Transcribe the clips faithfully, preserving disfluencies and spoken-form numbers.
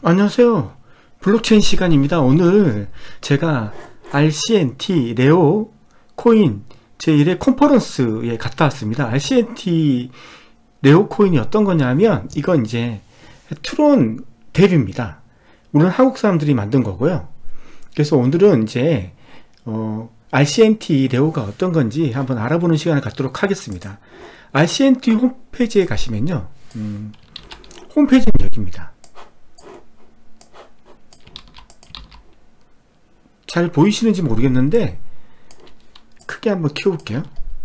안녕하세요. 블록체인 시간입니다. 오늘 제가 알씨엔티 레오 코인 제일 회 컨퍼런스에 갔다 왔습니다. 알씨엔티 레오 코인이 어떤 거냐면 이건 이제 트론 뎁입니다. 물론 한국 사람들이 만든 거고요. 그래서 오늘은 이제 어, 알씨엔티 레오가 어떤 건지 한번 알아보는 시간을 갖도록 하겠습니다. 알씨엔티 홈페이지에 가시면요, 음, 홈페이지는 여기입니다. 잘 보이시는지 모르겠는데 크게 한번 키워볼게요.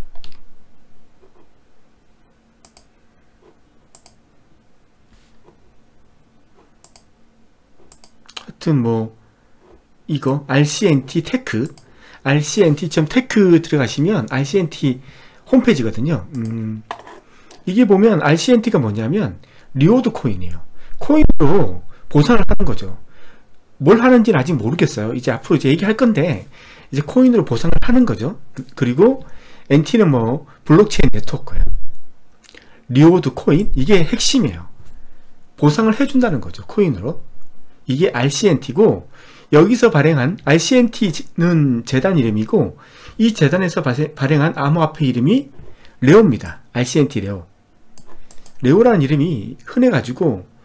하여튼 뭐 이거 알씨엔티 테크 알씨엔티 닷 테크 들어가시면 알씨엔티 홈페이지거든요. 음, 이게 보면 알씨엔티가 뭐냐면 리워드 코인이에요. 코인으로 보상을 하는 거죠. 뭘 하는지는 아직 모르겠어요. 이제 앞으로 이제 얘기할 건데 이제 코인으로 보상을 하는 거죠. 그리고 엔티는 뭐 블록체인 네트워크예요. 리워드 코인, 이게 핵심이에요. 보상을 해준다는 거죠, 코인으로. 이게 알씨엔티고, 여기서 발행한 알씨엔티는 재단 이름이고, 이 재단에서 발행한 암호화폐 이름이 레오입니다. 알씨엔티 레오. 레오라는 이름이 흔해가지고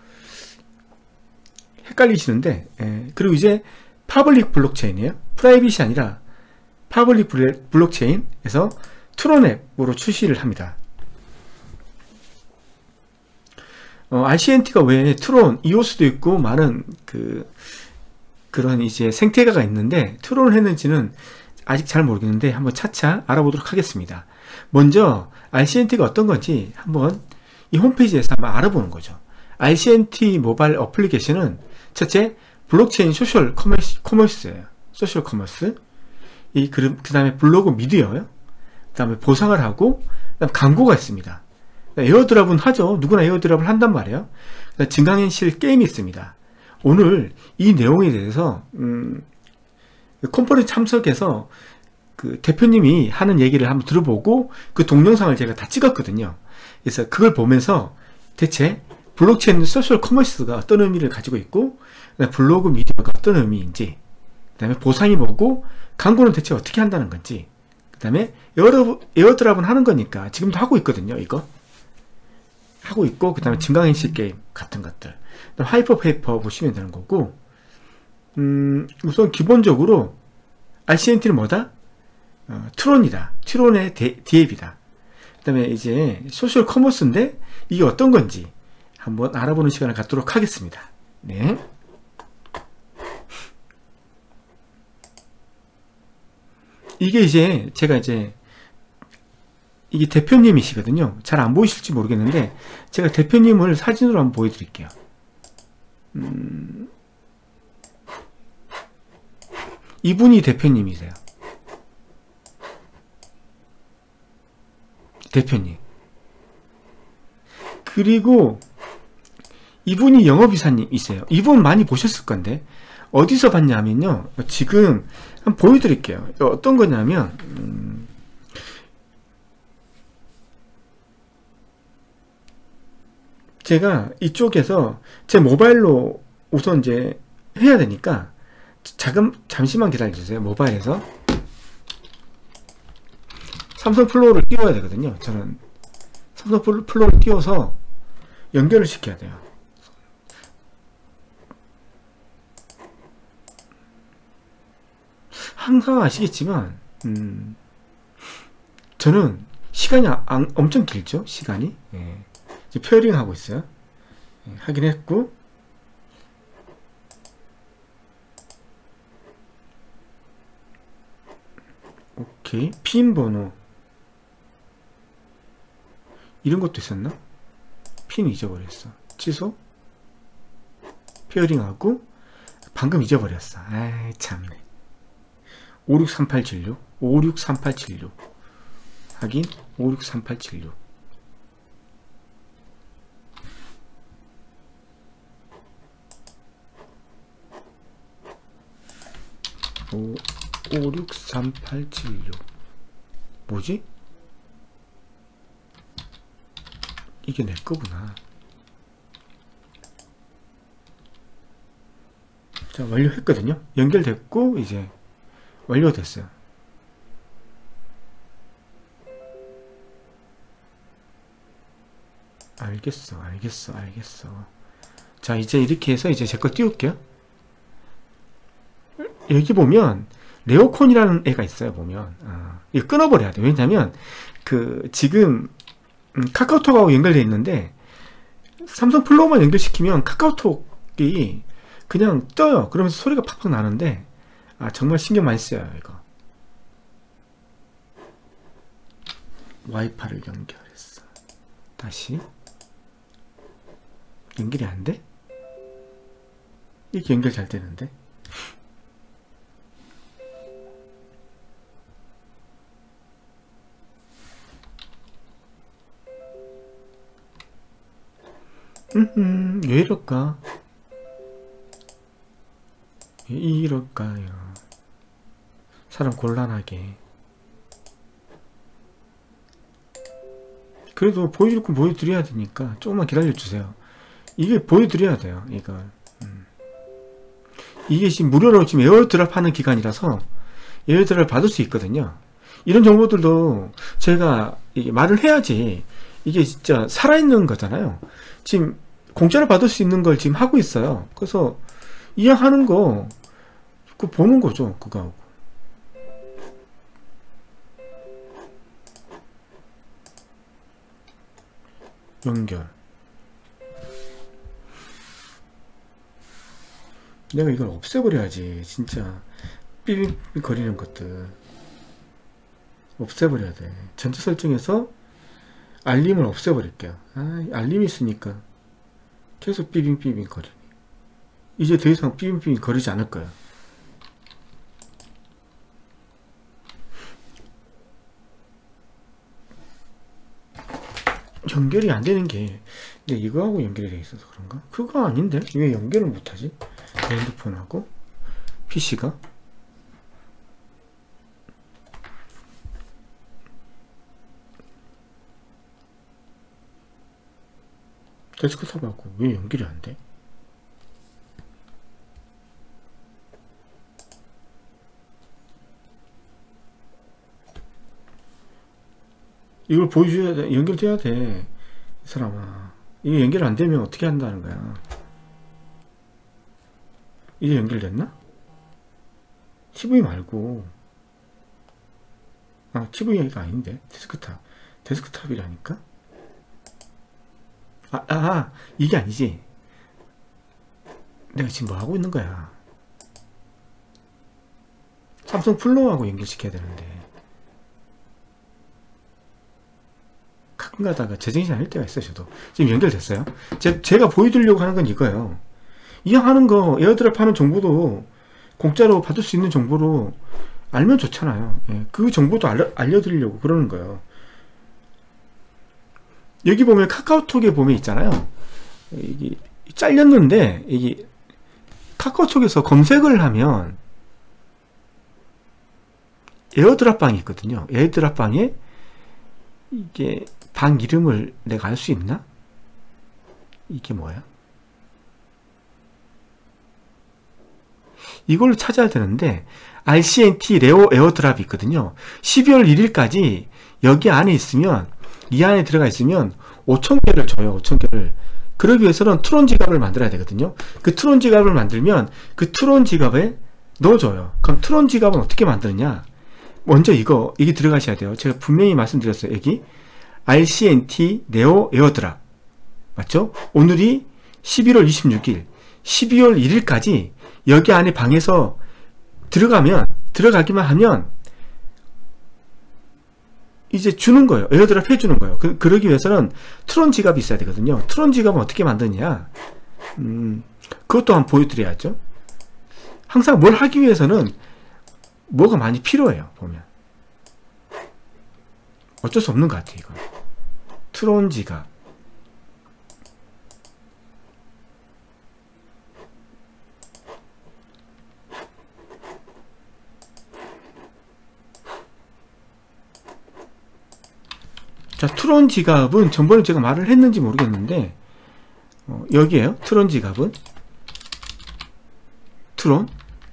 헷갈리시는데, 예. 그리고 이제 파블릭 블록체인이에요. 프라이빗이 아니라 파블릭 블록체인에서 트론앱으로 출시를 합니다. 어, 알씨엔티가 왜 트론, 이오스도 있고 많은 그 그런 이제 생태계가 있는데 트론을 했는지는 아직 잘 모르겠는데 한번 차차 알아보도록 하겠습니다. 먼저 알씨엔티가 어떤 건지 한번 이 홈페이지에서 한번 알아보는 거죠. 알씨엔티 모바일 어플리케이션은 첫째, 블록체인 소셜 커머스, 커머스예요. 소셜 커머스. 이, 그, 그 다음에 블로그 미디어요. 그 다음에 보상을 하고, 그 다음 광고가 있습니다. 에어드랍은 하죠. 누구나 에어드랍을 한단 말이에요. 그 다음 증강현실 게임이 있습니다. 오늘 이 내용에 대해서, 음, 컨퍼런스 참석해서 그 대표님이 하는 얘기를 한번 들어보고 그 동영상을 제가 다 찍었거든요. 그래서 그걸 보면서 대체 블록체인 소셜 커머스가 어떤 의미를 가지고 있고, 블로그 미디어가 어떤 의미인지, 그 다음에 보상이 뭐고, 광고는 대체 어떻게 한다는 건지, 그 다음에 에어드랍은 하는 거니까 지금도 하고 있거든요. 이거 하고 있고, 그 다음에 증강현실 게임 같은 것들, 하이퍼페이퍼 보시면 되는 거고, 음, 우선 기본적으로 알씨엔티는 뭐다? 어, 트론이다. 트론의 뎁이다. 그 다음에 이제 소셜 커머스인데 이게 어떤 건지 한번 알아보는 시간을 갖도록 하겠습니다. 네. 이게 이제 제가 이제 이게 대표님이시거든요. 잘 안 보이실지 모르겠는데 제가 대표님을 사진으로 한번 보여드릴게요. 음, 이분이 대표님이세요. 대표님. 그리고 이분이 영업이사님이세요. 이분 많이 보셨을 건데 어디서 봤냐면요, 지금 한번 보여드릴게요. 어떤 거냐면 음, 제가 이쪽에서 제 모바일로 우선 이제 해야 되니까 잠깐 잠시만 기다려주세요. 모바일에서 삼성 플로우를 띄워야 되거든요. 저는 삼성 플로우를 띄워서 연결을 시켜야 돼요. 항상 아시겠지만 음, 저는 시간이 아, 아, 엄청 길죠. 시간이. 예. 이제 페어링 하고 있어요. 예, 하긴 했고, 오케이. 핀 번호 이런 것도 있었나? 핀 잊어버렸어. 취소. 페어링하고 방금 잊어버렸어. 아이 참네. 오육삼팔칠육 오육삼팔칠육 확인. 오육삼팔칠육 오육삼팔칠육 뭐지? 이게 내 거구나. 자, 완료했거든요. 연결됐고 이제 완료됐어요. 알겠어, 알겠어, 알겠어. 자, 이제 이렇게 해서 이제 제 거 띄울게요. 여기 보면 레오콘이라는 애가 있어요. 보면 아, 이거 끊어버려야 돼. 왜냐면 그 지금 음, 카카오톡하고 연결되어 있는데 삼성 플로우만 연결시키면 카카오톡이 그냥 떠요. 그러면서 소리가 팍팍 나는데 아, 정말 신경 많이 써요. 이거 와이파이를 연결했어. 다시 연결이 안 돼? 이렇게 연결 잘 되는데. 음, 왜 이럴까? 왜 이럴까요? 사람 곤란하게. 그래도 보여줄 건 보여드려야 되니까 조금만 기다려주세요. 이게 보여드려야 돼요. 이걸 음. 이게 지금 무료로 지금 에어드랍 하는 기간이라서 에어드랍 받을 수 있거든요. 이런 정보들도 제가 이게 말을 해야지 이게 진짜 살아있는 거잖아요. 지금 공짜로 받을 수 있는 걸 지금 하고 있어요. 그래서 이왕하는 거 그 보는 거죠. 그거하고 연결. 내가 이걸 없애버려야지. 진짜 삐삐삐 거리는 것들 없애버려야 돼. 전체 설정에서 알림을 없애버릴게요. 아, 알림이 있으니까 계속 삐빙삐빙 거리네. 이제 더 이상 삐빙삐빙 거리지 않을 거야. 연결이 안 되는 게 이거하고 연결이 돼 있어서 그런가? 그거 아닌데? 왜 연결을 못하지? 핸드폰하고 피씨가? 데스크탑하고 왜 연결이 안 돼? 이걸 보여줘야 돼. 연결돼야 돼. 이 사람아. 이게 연결 안 되면 어떻게 한다는 거야. 이제 연결됐나? 티브이 말고. 아, 티브이가 아닌데. 데스크탑. 데스크탑이라니까? 아, 아, 아, 이게 아니지. 내가 지금 뭐 하고 있는 거야. 삼성 플로우하고 연결시켜야 되는데. 가끔 가다가 제정신이 아닐 때가 있어요. 저도 지금 연결됐어요. 제, 제가 보여드리려고 하는 건 이거예요. 이왕 하는 거 에어드랍 하는 정보도 공짜로 받을 수 있는 정보로 알면 좋잖아요. 예, 그 정보도 알려, 알려드리려고 그러는 거예요. 여기 보면 카카오톡에 보면 있잖아요. 이게 잘렸는데 이게 카카오톡에서 검색을 하면 에어드랍 방이 있거든요. 에어드랍 방에 이게 방 이름을 내가 알 수 있나? 이게 뭐야? 이걸로 찾아야 되는데 알씨엔티 레오 에어드랍이 있거든요. 십이월 일일까지 여기 안에 있으면 이 안에 들어가 있으면 오천 개를 줘요. 오천 개를. 그러기 위해서는 트론 지갑을 만들어야 되거든요. 그 트론 지갑을 만들면 그 트론 지갑에 넣어줘요. 그럼 트론 지갑은 어떻게 만드느냐? 먼저 이거 이게 들어가셔야 돼요. 제가 분명히 말씀드렸어요. 여기 알씨엔티 네오 에어드랍 맞죠? 오늘이 십일월 이십육일 십이월 일일까지 여기 안에 방에서 들어가면 들어가기만 하면 이제 주는 거예요. 에어드랍 해주는 거예요. 그, 그러기 위해서는 트론 지갑이 있어야 되거든요. 트론 지갑은 어떻게 만드냐? 음, 그것도 한번 보여드려야죠. 항상 뭘 하기 위해서는 뭐가 많이 필요해요. 보면 어쩔 수 없는 것 같아요. 이거 트론 지갑. 자, 트론 지갑은 전번에 제가 말을 했는지 모르겠는데 어, 여기에요. 트론 지갑은 트론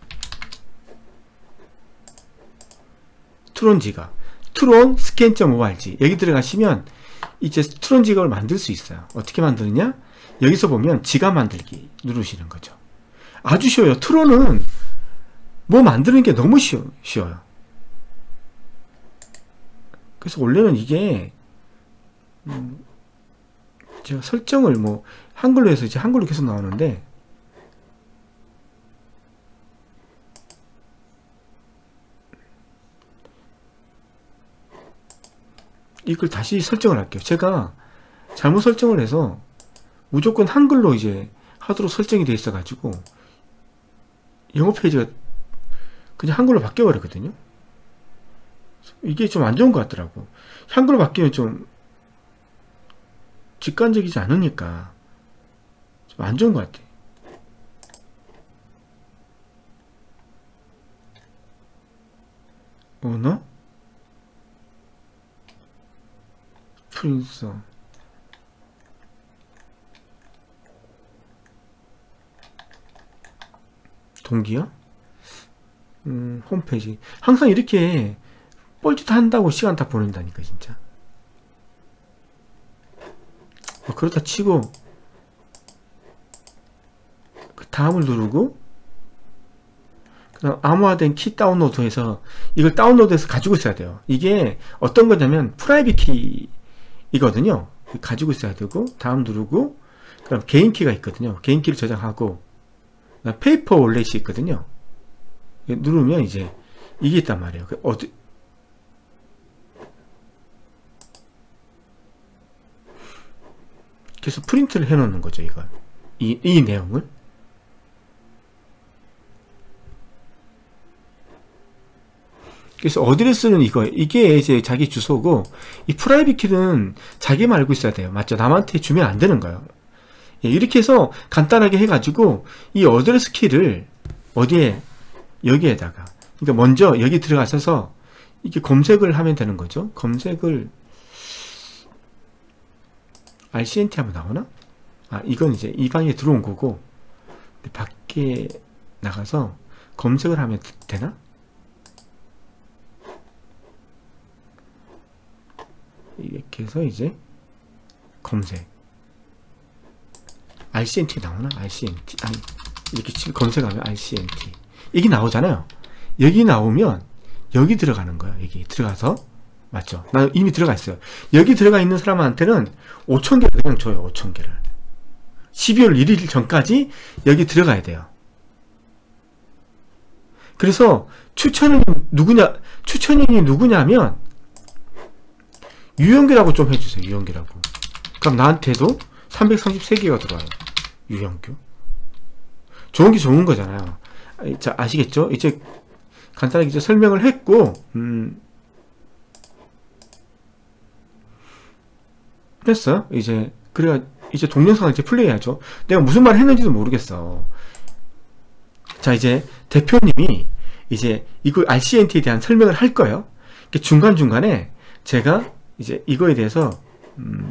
트론 지갑 트론 스캔.org 여기 들어가시면 이제 트론 지갑을 만들 수 있어요. 어떻게 만드느냐? 여기서 보면 지갑 만들기 누르시는 거죠. 아주 쉬워요. 트론은 뭐 만드는 게 너무 쉬워, 쉬워요. 그래서 원래는 이게 음, 제가 설정을 뭐 한글로 해서 이제 한글로 계속 나오는데 이걸 다시 설정을 할게요. 제가 잘못 설정을 해서 무조건 한글로 이제 하도록 설정이 되어 있어 가지고 영어 페이지가 그냥 한글로 바뀌어 버렸거든요. 이게 좀 안 좋은 것 같더라고. 한글로 바뀌면 좀 직관적이지 않으니까 좀 안 좋은 것 같아. 언어? 프린서 동기야? 음, 홈페이지 항상 이렇게 뻘짓 한다고 시간 다 보낸다니까 진짜. 뭐 그렇다 치고 그 다음을 누르고 그다음 암호화된 키 다운로드해서 이걸 다운로드해서 가지고 있어야 돼요. 이게 어떤 거냐면 프라이빗 키이거든요. 가지고 있어야 되고 다음 누르고 그다음 개인 키가 있거든요. 개인 키를 저장하고 그다음 페이퍼 월렛이 있거든요. 누르면 이제 이게 있단 말이에요. 어디 그래서 프린트를 해 놓는 거죠. 이걸 이, 이 내용을 그래서 어드레스는 이거 이게 이제 자기 주소고 이 프라이빗 키는 자기만 알고 있어야 돼요. 맞죠? 남한테 주면 안 되는 거예요. 예, 이렇게 해서 간단하게 해가지고 이 어드레스 키를 어디에 여기에다가 그러니까 먼저 여기 들어가셔서 이렇게 검색을 하면 되는 거죠. 검색을 알씨엔티 하면 나오나? 아 이건 이제 이 방에 들어온 거고 밖에 나가서 검색을 하면 되나? 이렇게 해서 이제 검색 알씨엔티 나오나? 알씨엔티 아니 이렇게 치면 검색하면 알씨엔티 이게 나오잖아요. 여기 나오면 여기 들어가는 거예요. 여기 들어가서 맞죠? 나 이미 들어가 있어요. 여기 들어가 있는 사람한테는 오천 개를 그냥 줘요. 오천 개를 십이월 일일 전까지 여기 들어가야 돼요. 그래서 추천인이 누구냐 추천인이 누구냐면 유영규라고 좀 해주세요. 유영규라고. 그럼 나한테도 삼백삼십삼 개가 들어와요. 유영규. 좋은 게 좋은 거잖아요. 자, 아시겠죠? 이제 간단하게 이제 설명을 했고, 음, 됐어요. 이제, 그래야, 이제 동영상을 이제 플레이하죠. 내가 무슨 말을 했는지도 모르겠어. 자, 이제 대표님이 이제 이거 알씨엔티에 대한 설명을 할 거예요. 중간중간에 제가 이제 이거에 대해서 음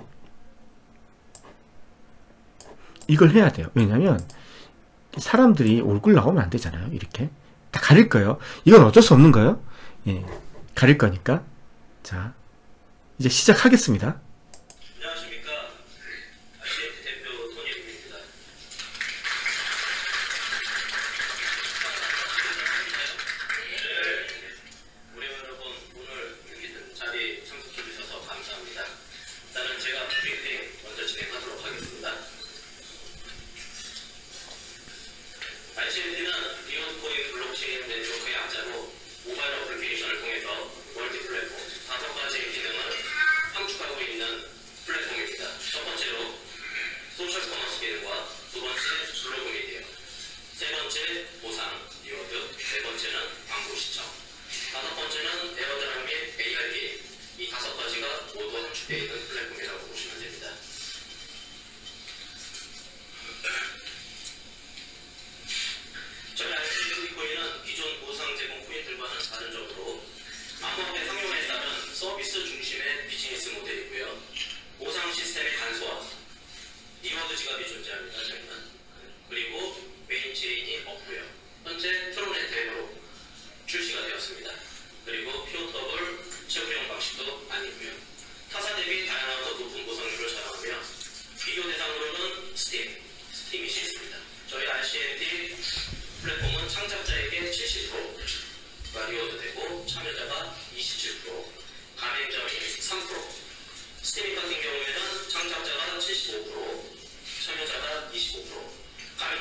이걸 해야 돼요. 왜냐면 사람들이 얼굴 나오면 안 되잖아요. 이렇게 다 가릴 거예요. 이건 어쩔 수 없는 거예요. 예, 가릴 거니까. 자, 이제 시작하겠습니다. 안녕하십니까. 알씨엔티 대표 손예빈입니다. 우리 여러분 오늘 여기 자리에 참석해 주셔서 감사합니다. 일단은 제가 브리핑 먼저 진행하도록 하겠습니다. 알씨엔티는 비온코인 블록체인 네트워크의 약자로 모바일 어플리케이션을 통해서 멀티 플랫폼 다섯 가지의 기능을 함축하고 있는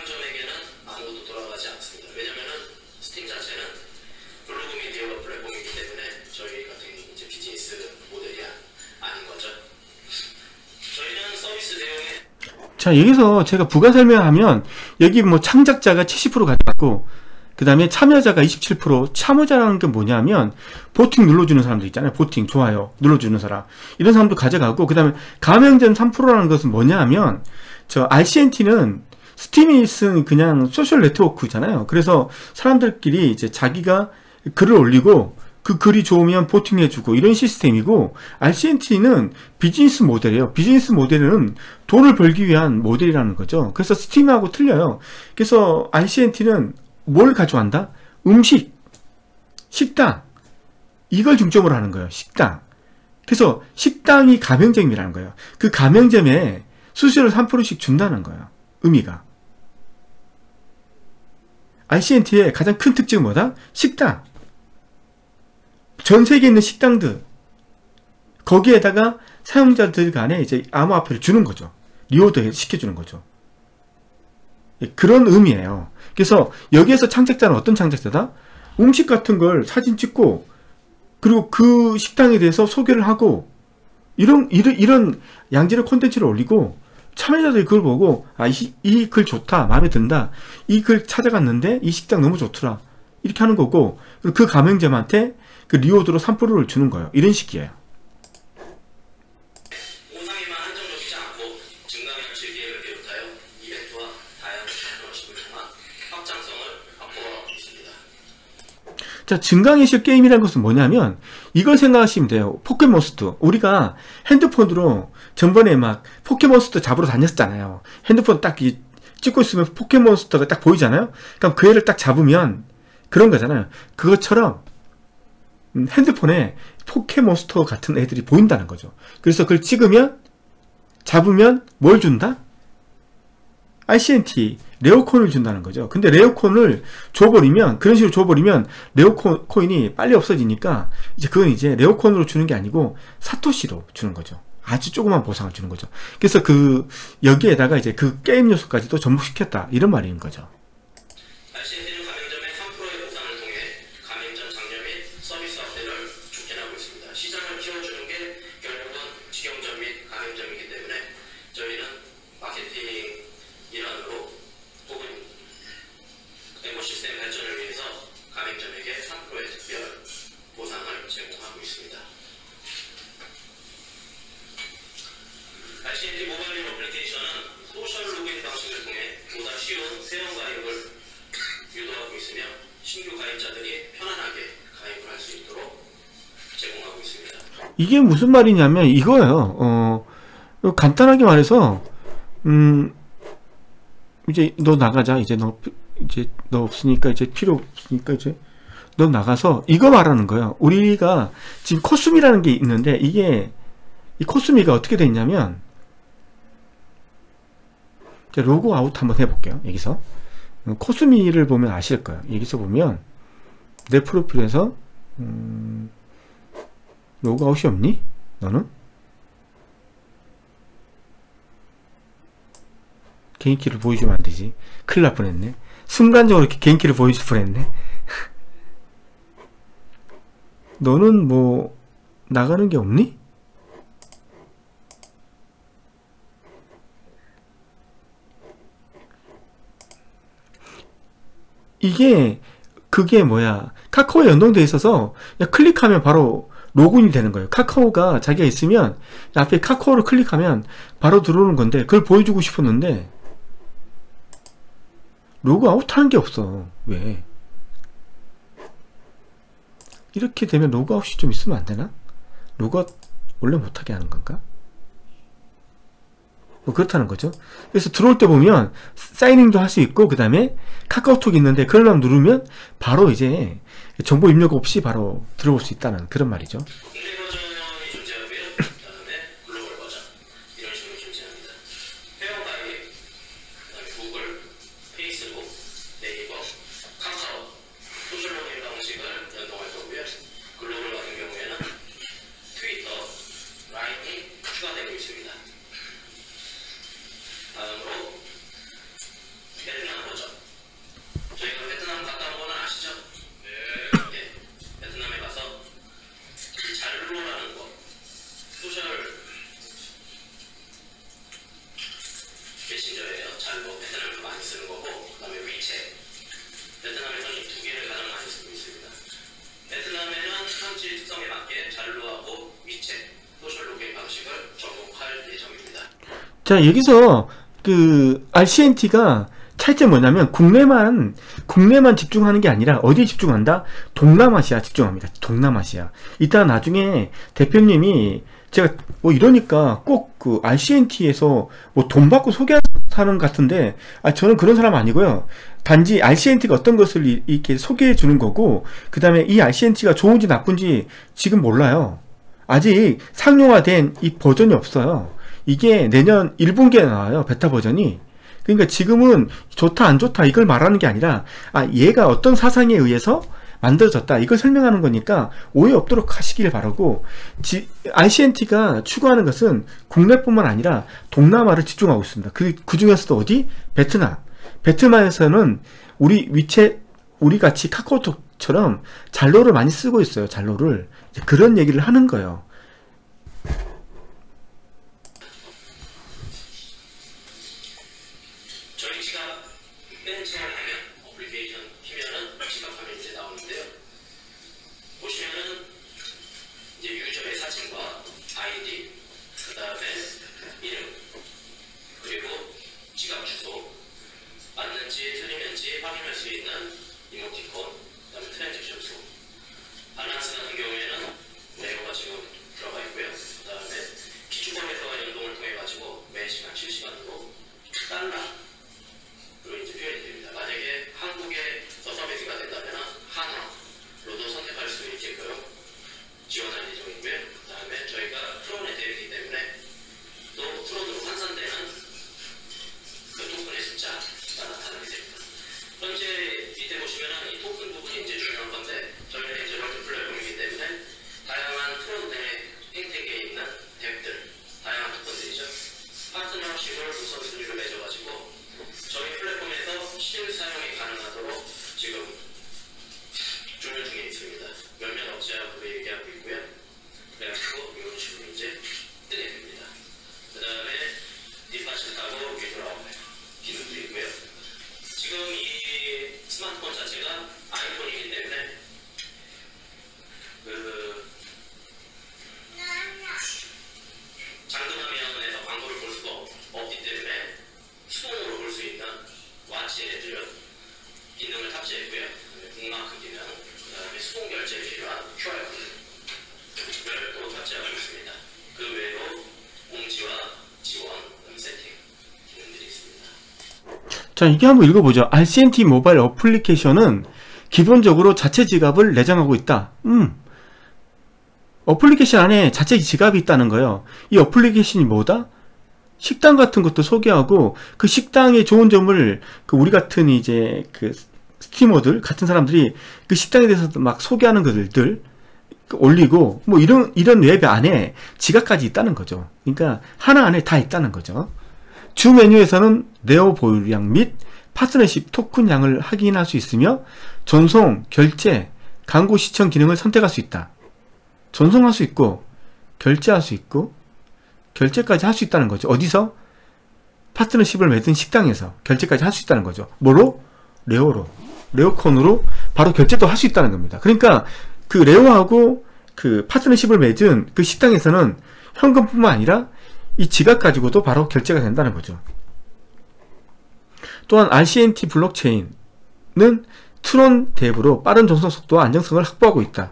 사용자에게는 아무것도 돌아가지 않습니다. 왜냐면은 스팀 자체는 블로그 미디어 플랫폼이기 때문에 저희 같은 이제 비즈니스 모델이 아닌 거죠. 저희는 서비스 내용에 자, 여기서 제가 부가 설명하면 여기 뭐 창작자가 칠십 퍼센트 가져갔고 그 다음에 참여자가 이십칠 퍼센트. 참여자라는 게 뭐냐면 보팅 눌러주는 사람들 있잖아요. 보팅 좋아요 눌러주는 사람, 이런 사람도 가져가고, 그 다음에 가맹점 삼 퍼센트라는 것은 뭐냐 하면 저 알씨엔티는 스팀이 쓴 그냥 소셜 네트워크잖아요. 그래서 사람들끼리 이제 자기가 글을 올리고 그 글이 좋으면 보팅해주고 이런 시스템이고, 알씨엔티는 비즈니스 모델이에요. 비즈니스 모델은 돈을 벌기 위한 모델이라는 거죠. 그래서 스팀하고 틀려요. 그래서 알씨엔티는 뭘 가져간다? 음식, 식당, 이걸 중점으로 하는 거예요. 식당. 그래서 식당이 가맹점이라는 거예요. 그 가맹점에 수수료를 삼 퍼센트씩 준다는 거예요. 의미가. 알씨엔티의 가장 큰 특징은 뭐다? 식당. 전 세계에 있는 식당들, 거기에다가 사용자들 간에 이제 암호화폐를 주는 거죠. 리워드 시켜주는 거죠. 그런 의미예요. 그래서 여기에서 창작자는 어떤 창작자다? 음식 같은 걸 사진 찍고 그리고 그 식당에 대해서 소개를 하고 이런 이런, 이런 양질의 콘텐츠를 올리고, 참여자들이 그걸 보고 아, 이 글 좋다, 마음에 든다, 이 글 찾아갔는데 이 식당 너무 좋더라, 이렇게 하는 거고, 그리고 그 가맹점한테 그 리워드로 삼 퍼센트를 주는 거예요. 이런 식이에요. 오상에만 한정적이지 않고 증강현 즐기를 비롯하여 이벤트와 다양한 파트너십을 통한 확장성을 확보하고 있습니다. 자, 증강현실 게임이라는 것은 뭐냐면 이걸 생각하시면 돼요. 포켓몬스터, 우리가 핸드폰으로 전번에 막 포켓몬스터 잡으러 다녔잖아요. 핸드폰 딱 찍고 있으면 포켓몬스터가 딱 보이잖아요. 그럼 그 애를 딱 잡으면 그런 거잖아요. 그것처럼 핸드폰에 포켓몬스터 같은 애들이 보인다는 거죠. 그래서 그걸 찍으면, 잡으면 뭘 준다? 알씨엔티, 레어코인을 준다는 거죠. 근데 레어코인을 줘버리면, 그런 식으로 줘버리면 레어코인이 빨리 없어지니까 이제 그건 이제 레어코인으로 주는 게 아니고 사토시로 주는 거죠. 아주 조그만 보상을 주는 거죠. 그래서 그 여기에다가 이제 그 게임 요소까지도 접목시켰다, 이런 말인 거죠. 알씨엔티는 가맹점의 삼 퍼센트의 보상을 통해 가맹점 장려 및 서비스 확대를 촉진하고 있습니다. 시장을 키워주는 게 결국은 직영점 및 가맹점이기 때문에 저희는 마케팅 일환으로 혹은 에코시스템 발전을 위해서 가맹점에게 삼 퍼센트의 특별 보상을 제공하고 있습니다. 알씨엔티 모바일 어플리케이션은 소셜 로그인 방식을 통해 보다 쉬운 회원 가입을 유도하고 있으며 신규 가입자들이 편안하게 가입을 할 수 있도록 제공하고 있습니다. 이게 무슨 말이냐면 이거예요. 어, 간단하게 말해서 음 이제 너 나가자, 이제 너 이제 너 없으니까, 이제 필요 없으니까 이제 너 나가서, 이거 말하는 거예요. 우리가 지금 코스미라는 게 있는데, 이게 이 코스미가 어떻게 돼 있냐면, 이제 로그 아웃 한번 해볼게요. 여기서 코스미를 보면 아실 거예요. 여기서 보면 내 프로필에서 음, 로그 아웃이 없니? 너는? 개인키를 보여주면 안 되지. 큰일 날 뻔했네. 순간적으로 이렇게 개인키를 보여줄 뻔했네. 너는 뭐 나가는 게 없니? 이게 그게 뭐야, 카카오에 연동되어 있어서 그냥 클릭하면 바로 로그인이 되는 거예요. 카카오가 자기가 있으면 앞에 카카오를 클릭하면 바로 들어오는 건데, 그걸 보여주고 싶었는데 로그아웃 하는 게 없어. 왜? 이렇게 되면 로그아웃이 좀 있으면 안 되나? 로그아웃 원래 못하게 하는 건가? 뭐 그렇다는 거죠. 그래서 들어올 때 보면 사인인도 할 수 있고, 그 다음에 카카오톡이 있는데 그걸 누르면 바로 이제 정보 입력 없이 바로 들어올 수 있다는 그런 말이죠. 국내 버전이 존재하고요. 그다음에 글로벌 버전 이런 식으로 존재합니다. 회원 가입, 그다음에 구글, 페이스북, 네이버, 카카오, 소셜 로그인 방식을 연동할 거고요. 글로벌 같은 경우에는 트위터, 라인이 추가되고 있습니다. 다음으로 베트남 쓰는 거고, 그다음에 위챗. 베트남에서는 이 두 개를 가장 많이 쓰고 있습니다. 베트남에는 현지 특성에 맞게 잘로하고 위챗, 소셜로그의 방식을 접목할 예정입니다. 자, 여기서 그 알씨엔티가 차이점이 뭐냐면 국내만 국내만 집중하는 게 아니라 어디에 집중한다? 동남아시아 집중합니다. 동남아시아. 이따 나중에 대표님이 제가 뭐 이러니까 꼭 그 알씨엔티에서 뭐 돈 받고 소개하는 사람 같은데, 아 저는 그런 사람 아니고요. 단지 알씨엔티가 어떤 것을 이, 이렇게 소개해 주는 거고, 그 다음에 이 알씨엔티가 좋은지 나쁜지 지금 몰라요. 아직 상용화된 이 버전이 없어요. 이게 내년 일 분기에 나와요. 베타 버전이. 그러니까 지금은 좋다 안 좋다 이걸 말하는 게 아니라, 아 얘가 어떤 사상에 의해서 만들어졌다 이걸 설명하는 거니까 오해 없도록 하시길 바라고, 알씨엔티가 추구하는 것은 국내뿐만 아니라 동남아를 집중하고 있습니다. 그, 그 중에서도 어디? 베트남. 베트남에서는 우리 위챗, 우리 같이 카카오톡처럼 잘로를 많이 쓰고 있어요. 잘로를. 그런 얘기를 하는 거예요. 저희 지갑 맨 처음 화면 어플리케이션 키면은 지갑 화면이 이제 나오는데요. 보시면은 이제 유저의 사진과 아이디, 그 다음에 이름, 그리고 지갑 주소, 맞는지 틀리는지 확인할 수 있는 이모티콘, 그 다음에 트랜잭션 수. 바란스 같은 경우에는 네로가 지금 들어가 있고요. 그 다음에 기축범에서가 연동을 통해 가지고 매 시간 실시간으로 달러 로 이제 표현이 됩니다. 만약에 한국에서 서비스가 된다면 한화로도 선택할 수 있게끔 지원할 예정이고요. 그 다음에 저희가 트론의 대회이기 때문에 또 트론으로 환산되는 그 토큰의 숫자가 나타나게 됩니다. 현재 밑에 보시면은 이 토큰 부분이 이제 중요한 건데, 저희는 이제 멀티 플랫폼이기 때문에 다양한 트론 내 행태계에 있는 덱들, 다양한 토큰들이죠. 파트너십을 우선 순위로 맺어가지고 저희 플랫폼에서 실사용이 가능하도록 지금 준비 중에 있습니다. 몇몇 업체하고도 얘기하고 있고요. 그래가지고 이런 식으로 이제 뜨게 됩니다. 그 다음에 뒷받침 타고 여기 돌아오고요. 기능도 있고요. 지금 이 스마트폰 자체가 아이폰이기 때문에 그 잠금화면에서 광고를 볼 수가 없기 때문에 수동으로 볼 수 있는 와치에 들은 기능을 탑재했고요. 북마크 기능, 그 다음에 수동 결제에 필요한 큐알코드를 또 탑재하고 있습니다. 그 외에도 공지와 지원, 세팅 기능들이 있습니다. 자, 이게 한번 읽어보죠. 알씨엔티 모바일 어플리케이션은 기본적으로 자체 지갑을 내장하고 있다. 음. 어플리케이션 안에 자체 지갑이 있다는 거예요. 이 어플리케이션이 뭐다? 식당 같은 것도 소개하고, 그 식당의 좋은 점을 그 우리 같은 이제 그 스트리머들 같은 사람들이 그 식당에 대해서 막 소개하는 것들 올리고, 뭐 이런 이런 웹 안에 지갑까지 있다는 거죠. 그러니까 하나 안에 다 있다는 거죠. 주 메뉴에서는 네오 보유량 및 파트너십 토큰 양을 확인할 수 있으며, 전송, 결제, 광고 시청 기능을 선택할 수 있다. 전송할 수 있고 결제할 수 있고 결제까지 할 수 있다는 거죠. 어디서? 파트너십을 맺은 식당에서 결제까지 할 수 있다는 거죠. 뭐로? 레오로. 레오콘으로 바로 결제도 할 수 있다는 겁니다. 그러니까 그 레오하고 그 파트너십을 맺은 그 식당에서는 현금뿐만 아니라 이 지갑 가지고도 바로 결제가 된다는 거죠. 또한 알씨엔티 블록체인은 트론 덱으로 빠른 전송 속도와 안정성을 확보하고 있다.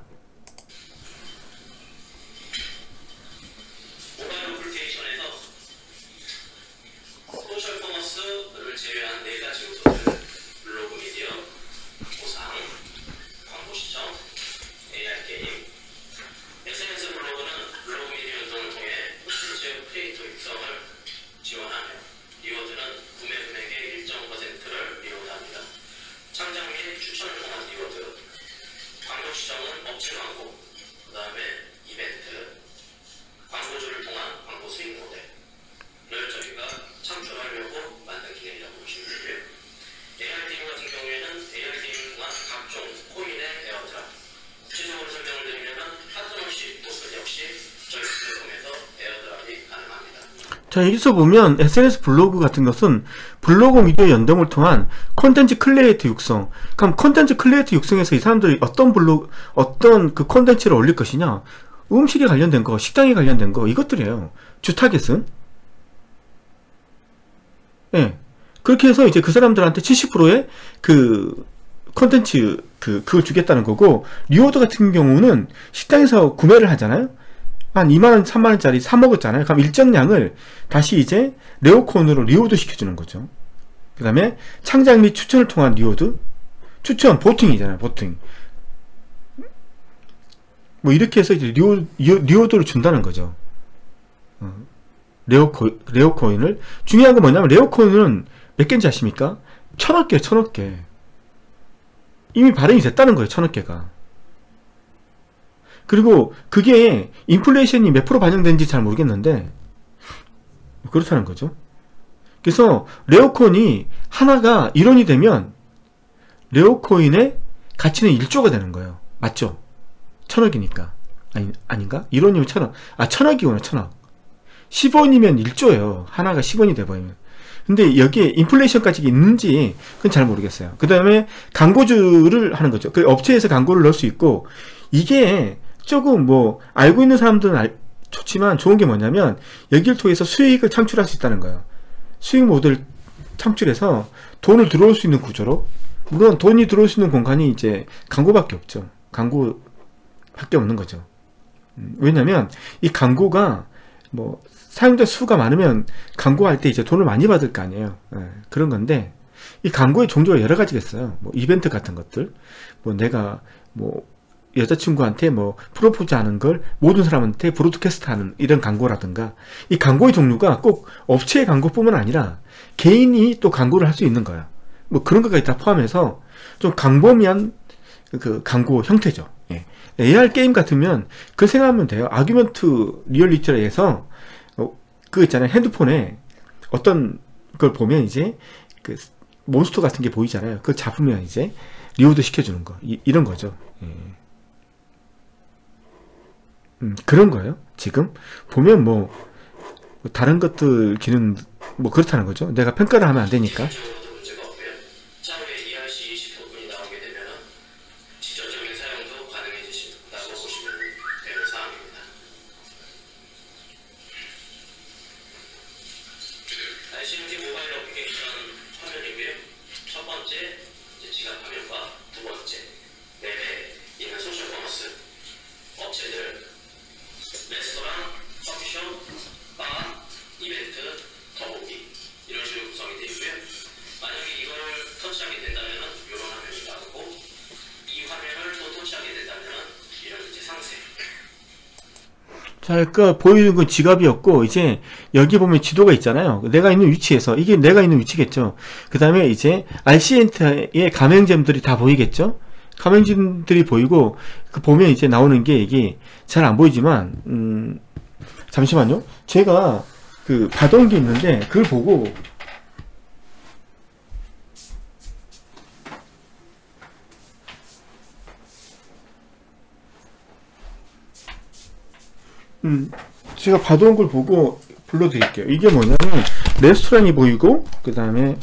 추천을 통한 리워드, 광고 시청은 자, 여기서 보면 에스엔에스 블로그 같은 것은 블로그 미디어 연동을 통한 콘텐츠 크리에이터 육성. 그럼 콘텐츠 크리에이터 육성에서 이 사람들이 어떤 블로그, 어떤 그 콘텐츠를 올릴 것이냐? 음식에 관련된 거, 식당에 관련된 거, 이것들이에요. 주 타겟은. 예. 네. 그렇게 해서 이제 그 사람들한테 칠십 퍼센트의 그 콘텐츠, 그, 그걸 주겠다는 거고, 리오드 같은 경우는 식당에서 구매를 하잖아요? 한 이만원, 삼만원짜리 사 먹었잖아요. 그럼 일정량을 다시 이제 레오콘으로 리오드 시켜주는 거죠. 그 다음에 창작 및 추천을 통한 리오드. 추천, 보팅이잖아요, 보팅. 뭐 이렇게 해서 이제 리오, 리오드를 준다는 거죠. 어. 레오코, 레오코인을. 중요한 건 뭐냐면, 레오코인은 몇 개인지 아십니까? 천억 개, 천억 개. 이미 발행이 됐다는 거예요, 천억 개가. 그리고 그게 인플레이션이 몇 프로 반영된지 잘 모르겠는데 그렇다는 거죠. 그래서 레오코인이 하나가 일원이 되면 레오코인의 가치는 일조가 되는 거예요. 맞죠? 천억이니까. 아니, 아닌가? 일원이면 천억. 아, 천억이구나, 천억. 십원이면 일조예요. 하나가 십원이 돼버리면. 근데 여기에 인플레이션까지 있는지 그건 잘 모르겠어요. 그 다음에 광고주를 하는 거죠. 그 업체에서 광고를 넣을 수 있고, 이게 조금 뭐 알고 있는 사람들은 알, 좋지만 좋은 게 뭐냐면 여기를 통해서 수익을 창출할 수 있다는 거예요. 수익 모델을 창출해서 돈을 들어올 수 있는 구조로. 물론 돈이 들어올 수 있는 공간이 이제 광고밖에 없죠. 광고밖에 없는 거죠. 음, 왜냐면 이 광고가 뭐 사용자 수가 많으면 광고할 때 이제 돈을 많이 받을 거 아니에요. 예, 그런 건데, 이 광고의 종류가 여러 가지가 있어요. 뭐 이벤트 같은 것들, 뭐 내가 뭐 여자친구한테 뭐 프로포즈 하는 걸 모든 사람한테 브로드캐스트 하는 이런 광고라든가, 이 광고의 종류가 꼭 업체의 광고뿐만 아니라 개인이 또 광고를 할 수 있는 거야. 뭐 그런 것까지 다 포함해서 좀 광범위한 그 광고 형태죠. 예. 에이알 게임 같으면 그 생각하면 돼요. 아규먼트 리얼리티에서 어, 그 있잖아요. 핸드폰에 어떤 걸 보면 이제 그 몬스터 같은 게 보이잖아요. 그걸 잡으면 이제 리오드 시켜주는 거. 이, 이런 거죠. 예. 음, 그런 거예요. 지금 보면 뭐 다른 것들 기능 뭐 그렇다는 거죠. 내가 평가를 하면 안 되니까. 자, 그러니까 보이는 건 지갑이었고, 이제 여기 보면 지도가 있잖아요. 내가 있는 위치에서, 이게 내가 있는 위치겠죠. 그 다음에 이제 알씨엔터의 가맹점들이 다 보이겠죠. 가맹점들이 보이고, 그 보면 이제 나오는 게 이게 잘 안 보이지만, 음, 잠시만요. 제가 그 받아온 게 있는데 그걸 보고 음, 제가 받아온 걸 보고 불러드릴게요. 이게 뭐냐면 레스토랑이 보이고, 그 다음에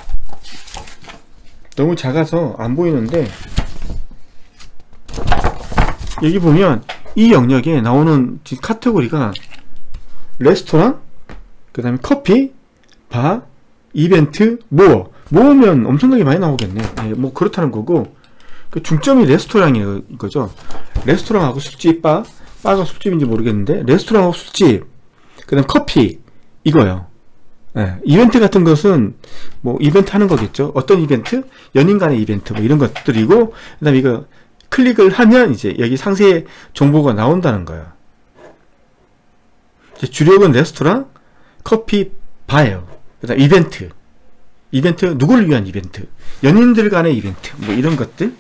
너무 작아서 안 보이는데, 여기 보면 이 영역에 나오는 카테고리가 레스토랑, 그 다음에 커피, 바, 이벤트, 모어. 모으면 엄청나게 많이 나오겠네. 네, 뭐 그렇다는 거고, 그 중점이 레스토랑인 거죠. 레스토랑하고 술집, 바, 바가 술집인지 모르겠는데 레스토랑하고 술집, 그 다음 커피, 이거요. 네, 이벤트 같은 것은 뭐 이벤트 하는 거겠죠. 어떤 이벤트? 연인 간의 이벤트 뭐 이런 것들이고, 그 다음에 이거 클릭을 하면 이제 여기 상세 정보가 나온다는 거예요. 주력은 레스토랑, 커피, 바예요. 그 다음 이벤트, 이벤트 누구를 위한 이벤트, 연인들 간의 이벤트 뭐 이런 것들.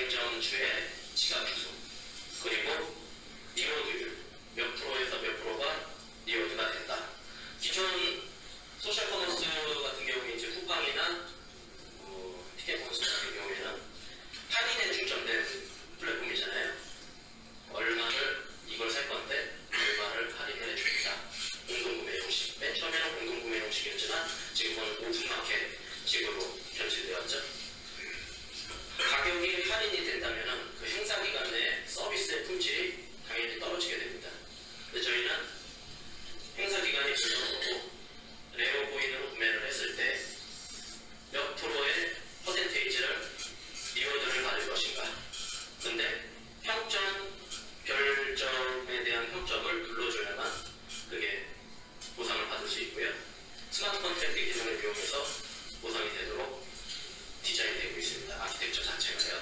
지갑 주소, 그리고 리오드율 몇 프로에서 몇 프로가 식으로 현실되었죠. 가격이 할인이 된다면 그 행사 기간에 서비스의 품질이 당연히 떨어지게 됩니다. 근데 저희는 행사 기간이 지나고 레오 코인으로 구매를 했을 때 몇 프로의 퍼센테이지를 리워드를 받을 것인가. 근데 평점, 별점에 대한 평점을 눌러줘야만 그게 보상을 받을 수 있고요. 스마트 컨트랙트 기능을 이용해서 보상이 되도록 디자인되고 있습니다. 아키텍처 자체가요.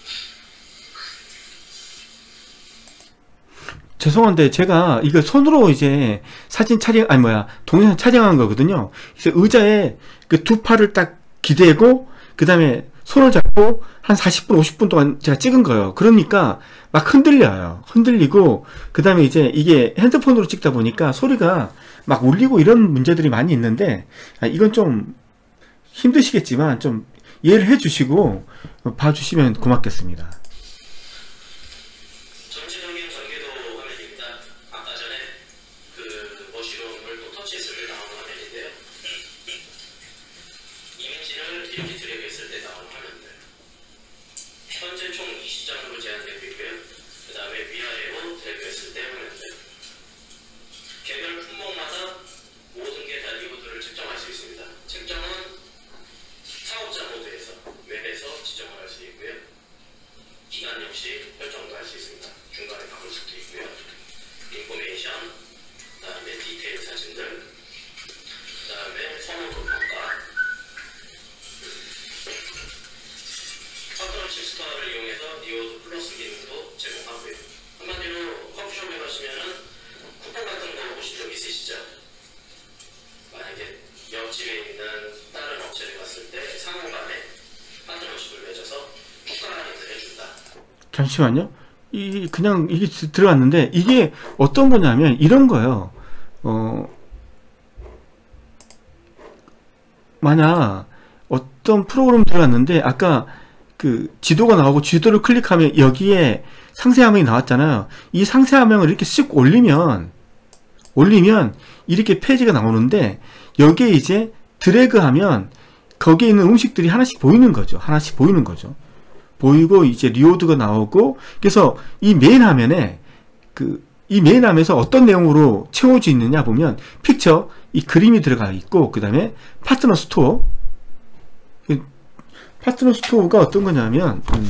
죄송한데 제가 이거 손으로 이제 사진 촬영 아니 뭐야 동영상 촬영한 거거든요. 그래서 의자에 그 두 팔을 딱 기대고 그 다음에 손을 잡고 한 사십 분 오십 분 동안 제가 찍은 거예요. 그러니까 막 흔들려요. 흔들리고 그 다음에 이제 이게 핸드폰으로 찍다 보니까 소리가 막 울리고 이런 문제들이 많이 있는데 이건 좀 힘드시겠지만 좀 이해를 해 주시고 봐주시면 고맙겠습니다. 전체적인 전개도 화면입니다. 아까 전에 그 머시룸을 또 터치했을 때 나오는 화면인데요. 이미지를 이렇게 드래그했을 때 나오는 화면들. 현재 총 이십 장으로 제한되고 있고요. 그 다음에 위아래로 드래그했을 때 화면들. 개별 품목마다 모든 게 다 리워드를 측정할 수 있습니다. 측정은 사업자 모드에서 웹에서 지정을 할 수 있고요. 기간 역시 설정도 할 수 있습니다. 중간에 바꿀 수도 있고요. 인포메이션, 그 다음에 디테일 사진들, 그 다음에 선호도 평가, 파트너십 스토어를 이용해서 리워드 플러스 기능도 제공하고요. 한마디로 커피숍에 가시면은 쿠폰 같은 거 보신 적 있으시죠? 만약에 옆집에 있는 다른 업체를 갔을 때 상호간에 파트너십을 맺어서 추가 할인을 해준다. 잠시만요. 이 그냥 이게 들어갔는데 이게 어떤 거냐면 이런 거예요. 어 만약 어떤 프로그램 들어갔는데 아까 그 지도가 나오고 지도를 클릭하면 여기에 상세 화면이 나왔잖아요. 이 상세 화면을 이렇게 쓱 올리면 올리면 이렇게 페이지가 나오는데 여기에 이제 드래그하면 거기에 있는 음식들이 하나씩 보이는 거죠. 하나씩 보이는 거죠. 보이고 이제 리워드가 나오고 그래서 이 메인 화면에 그 이 메인 화면에서 어떤 내용으로 채워져 있느냐 보면 픽처 이 그림이 들어가 있고 그 다음에 파트너 스토어 파트너 스토어가 어떤 거냐면 음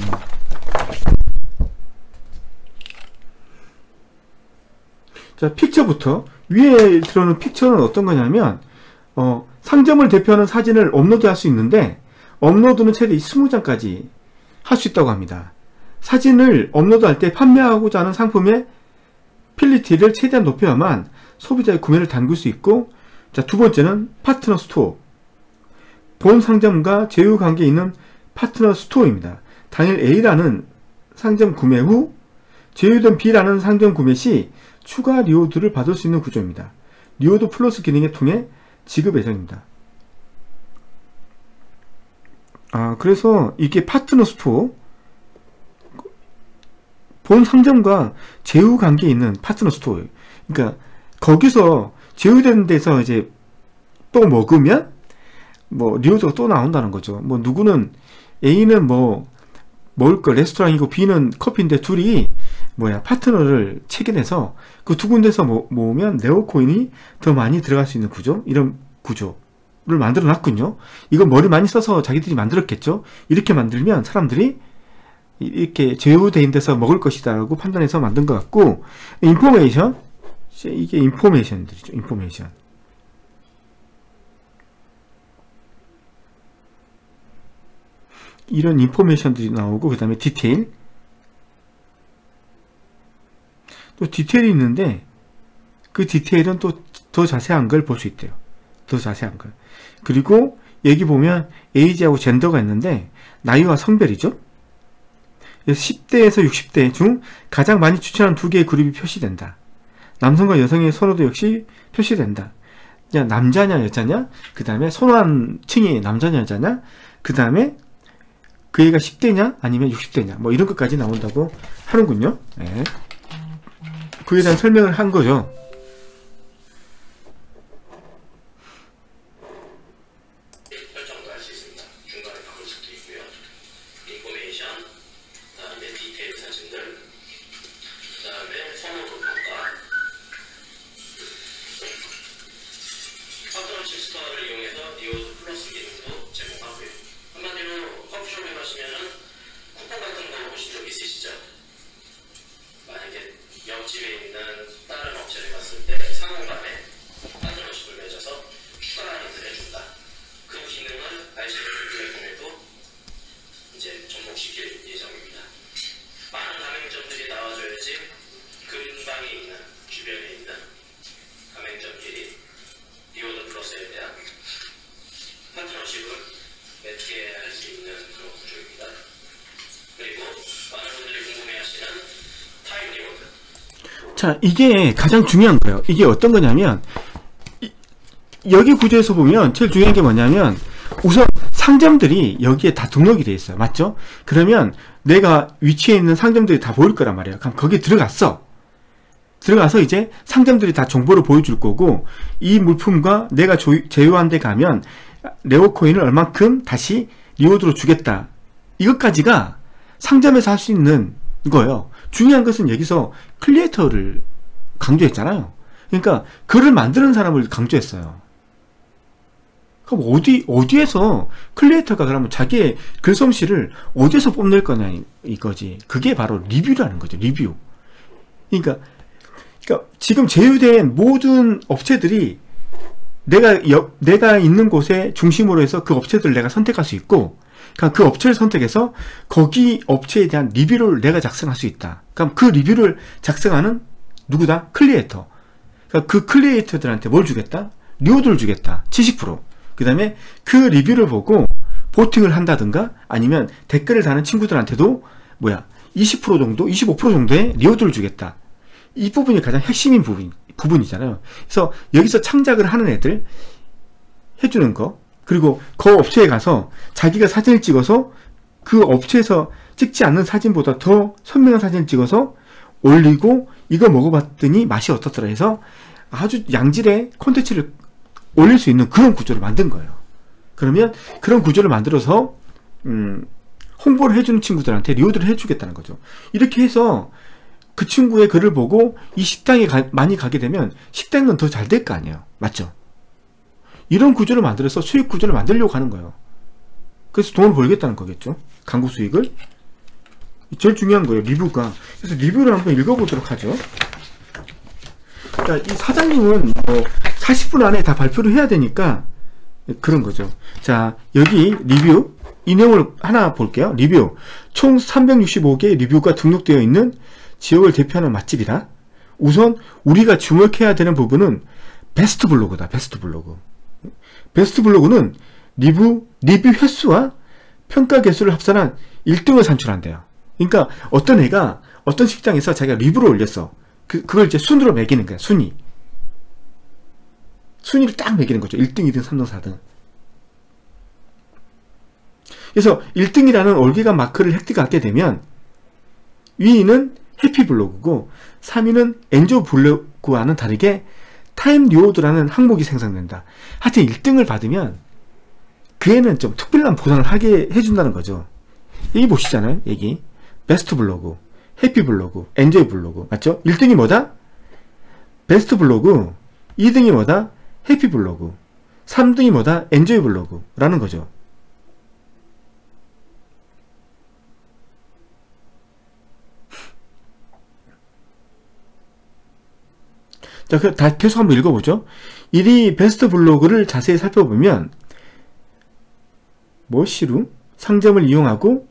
자 픽처부터 위에 들어오는 픽처는 어떤 거냐면 어 상점을 대표하는 사진을 업로드 할 수 있는데 업로드는 최대 이십 장까지 할 수 있다고 합니다. 사진을 업로드할 때 판매하고자 하는 상품의 필리티를 최대한 높여야만 소비자의 구매를 당길 수 있고 자, 두 번째는 파트너 스토어 본 상점과 제휴 관계에 있는 파트너 스토어입니다. 당일 A라는 상점 구매 후 제휴된 B라는 상점 구매 시 추가 리워드를 받을 수 있는 구조입니다. 리워드 플러스 기능을 통해 지급 예정입니다. 아, 그래서 이게 파트너 스토어 본 상점과 제휴 관계에 있는 파트너 스토어예요. 그러니까 거기서 제휴된 데서 이제 또 먹으면 뭐 리워드가 또 나온다는 거죠. 뭐 누구는 A는 뭐 먹을 거 레스토랑이고 B는 커피인데 둘이 뭐야 파트너를 체결해서 그 두 군데서 모, 모으면 네오코인이 더 많이 들어갈 수 있는 구조, 이런 구조를 만들어 놨군요. 이거 머리 많이 써서 자기들이 만들었겠죠. 이렇게 만들면 사람들이 이렇게 제휴된 데서 먹을 것이다 라고 판단해서 만든 것 같고, 인포메이션, 이게 인포메이션들이죠. 인포메이션. 이런 인포메이션들이 나오고, 그 다음에 디테일, 또 디테일이 있는데 그 디테일은 또 더 자세한 걸 볼 수 있대요. 더 자세한 걸. 그리고 여기 보면 에이지하고 젠더가 있는데 나이와 성별이죠. 십 대에서 육십 대 중 가장 많이 추천한 두 개의 그룹이 표시된다. 남성과 여성의 선호도 역시 표시된다. 그냥 남자냐 여자냐, 그 다음에 선호한 층이 남자냐 여자냐, 그 다음에 그 애가 십 대냐 아니면 육십 대냐 뭐 이런 것까지 나온다고 하는군요. 네. 그에 대한 설명을 한 거죠. 설정도 할 수 있습니다. 이용해서 리워드 플러스 기능도 제공하고요. 한마디로 커피숍에 가시면은 쿠폰 같은 거 보신 적 있으시죠? 만약에 옆집에 있는 다른 업체를 갔을 때 상호간에 파트너십을 맺어서 추가 할인을 해준다. 그 기능을 아이씨티를 통해도 이제 접목시킬 예정입니다. 많은 가맹점들이 나와줘야지 근방에 있는, 주변에 있는 가맹점끼리 리워드 플러스에 대한 파트너십을 맺게 할 수 있는 그런 구조입니다. 그리고 많은 분들이 궁금해하시는 타임 리워드. 자, 이게 가장 중요한 거예요. 이게 어떤 거냐면 이, 여기 구조에서 보면 제일 중요한 게 뭐냐면 우선 상점들이 여기에 다 등록이 돼 있어요. 맞죠? 그러면 내가 위치에 있는 상점들이 다 보일 거란 말이에요. 그럼 거기에 들어갔어. 들어가서 이제 상점들이 다 정보를 보여줄 거고, 이 물품과 내가 조, 제휴한 데 가면 레오코인을 얼만큼 다시 리워드로 주겠다. 이것까지가 상점에서 할 수 있는 거예요. 중요한 것은 여기서 크리에이터를 강조했잖아요. 그러니까 글을 만드는 사람을 강조했어요. 그럼 어디, 어디에서 크리에이터가 그러면 자기의 글솜씨를 어디에서 뽐낼 거냐 이거지. 그게 바로 리뷰라는 거죠. 리뷰. 그러니까 그러니까 지금 제휴된 모든 업체들이 내가 여, 내가 있는 곳에 중심으로 해서 그 업체들을 내가 선택할 수 있고, 그러니까 그 업체를 선택해서 거기 업체에 대한 리뷰를 내가 작성할 수 있다. 그럼 그 리뷰를 작성하는 누구다? 클리에이터. 그러니까 그 클리에이터들한테 뭘 주겠다? 리워드를 주겠다. 칠십 퍼센트. 그 다음에 그 리뷰를 보고 보팅을 한다든가 아니면 댓글을 다는 친구들한테도 뭐야 이십 퍼센트 정도, 이십오 퍼센트 정도의 리워드를 주겠다. 이 부분이 가장 핵심인 부분, 부분이잖아요. 그래서 여기서 창작을 하는 애들 해주는 거, 그리고 그 업체에 가서 자기가 사진을 찍어서 그 업체에서 찍지 않는 사진보다 더 선명한 사진을 찍어서 올리고 이거 먹어봤더니 맛이 어떻더라 해서 아주 양질의 콘텐츠를 올릴 수 있는 그런 구조를 만든 거예요. 그러면 그런 구조를 만들어서 음, 홍보를 해주는 친구들한테 리워드를 해주겠다는 거죠. 이렇게 해서 그 친구의 글을 보고 이 식당에 가, 많이 가게 되면 식당은 더 잘 될 거 아니에요. 맞죠? 이런 구조를 만들어서 수익 구조를 만들려고 하는 거예요. 그래서 돈을 벌겠다는 거겠죠. 광고 수익을. 제일 중요한 거예요. 리뷰가. 그래서 리뷰를 한번 읽어보도록 하죠. 자, 이 사장님은 뭐 사십 분 안에 다 발표를 해야 되니까 그런 거죠. 자, 여기 리뷰 이 내용을 하나 볼게요. 리뷰. 총 삼백육십오 개의 리뷰가 등록되어 있는 지역을 대표하는 맛집이다. 우선 우리가 주목해야 되는 부분은 베스트 블로그다. 베스트 블로그. 베스트 블로그는 리뷰, 리뷰 횟수와 평가 개수를 합산한 일 등을 산출한대요. 그러니까 어떤 애가 어떤 식당에서 자기가 리뷰를 올렸어. 그, 그걸 이제 순으로 매기는 거야. 순위. 순위를 딱 매기는 거죠. 일 등, 이 등, 삼 등, 사 등. 그래서 일 등이라는 올개간 마크를 획득하게 되면 이 위는 해피블로그고 삼 위는 엔조블로그와는 다르게 타임 리워드라는 항목이 생성된다. 하여튼 일 등을 받으면 그 애는 좀 특별한 보상을 하게 해준다는 거죠. 여기 보시잖아요. 여기 베스트 블로그, 해피 블로그, 엔조이 블로그. 맞죠? 일 등이 뭐다? 베스트 블로그. 이 등이 뭐다? 해피 블로그. 삼 등이 뭐다? 엔조이 블로그 라는 거죠. 자, 그, 다 계속 한번 읽어보죠. 일 위 베스트 블로그를 자세히 살펴보면, 머시룸 상점을 이용하고,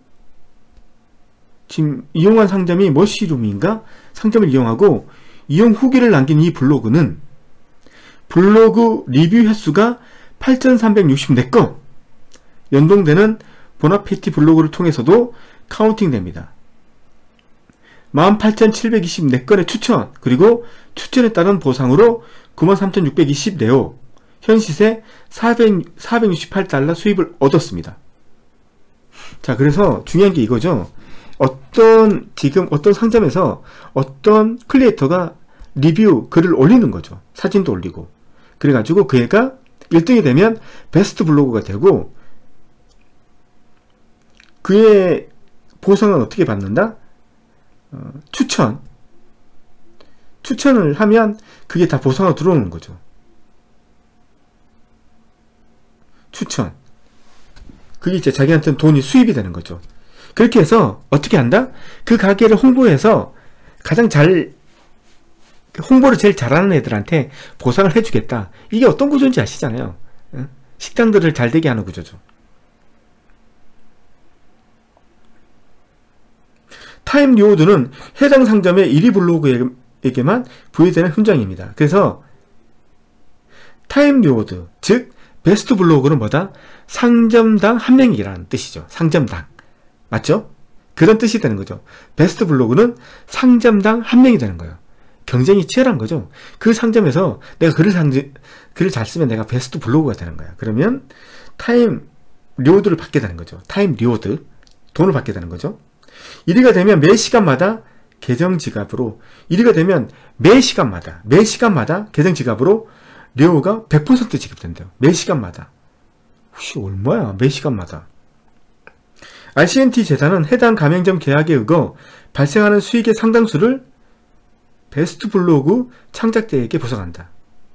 지금 이용한 상점이 머시룸인가? 상점을 이용하고, 이용 후기를 남긴 이 블로그는, 블로그 리뷰 횟수가 팔천삼백육십사 건, 연동되는 보나페티 블로그를 통해서도 카운팅 됩니다. 만 팔천칠백이십사 건의 추천, 그리고 추천에 따른 보상으로 구만 삼천육백이십사 호, 현 시세 사백육십팔 달러 수입을 얻었습니다. 자, 그래서 중요한 게 이거죠. 어떤, 지금 어떤 상점에서 어떤 크리에이터가 리뷰 글을 올리는 거죠. 사진도 올리고. 그래가지고 그 애가 일 등이 되면 베스트 블로그가 되고, 그의 보상은 어떻게 받는다? 어, 추천. 추천을 하면 그게 다 보상으로 들어오는 거죠. 추천. 그게 이제 자기한테는 돈이 수입이 되는 거죠. 그렇게 해서 어떻게 한다? 그 가게를 홍보해서 가장 잘 홍보를 제일 잘하는 애들한테 보상을 해주겠다. 이게 어떤 구조인지 아시잖아요. 식당들을 잘 되게 하는 구조죠. 타임 리워드는 해당 상점의 일 위 블로그에게만 부여되는 훈장입니다. 그래서 타임 리워드, 즉 베스트 블로그는 뭐다? 상점당 한 명이라는 뜻이죠. 상점당. 맞죠? 그런 뜻이 되는 거죠. 베스트 블로그는 상점당 한 명이 되는 거예요. 경쟁이 치열한 거죠. 그 상점에서 내가 글을, 상지, 글을 잘 쓰면 내가 베스트 블로그가 되는 거야. 그러면 타임 리워드를 받게 되는 거죠. 타임 리워드. 돈을 받게 되는 거죠. 일 위가 되면 매 시간마다 계정 지갑으로, 일 위가 되면 매 시간마다, 매 시간마다 계정 지갑으로 리워드가 백 퍼센트 지급된대요. 매 시간마다. 혹시 얼마야? 매 시간마다. 알씨엔티 재단은 해당 가맹점 계약에 의거 발생하는 수익의 상당수를 베스트 블로그 창작자에게 보상한다.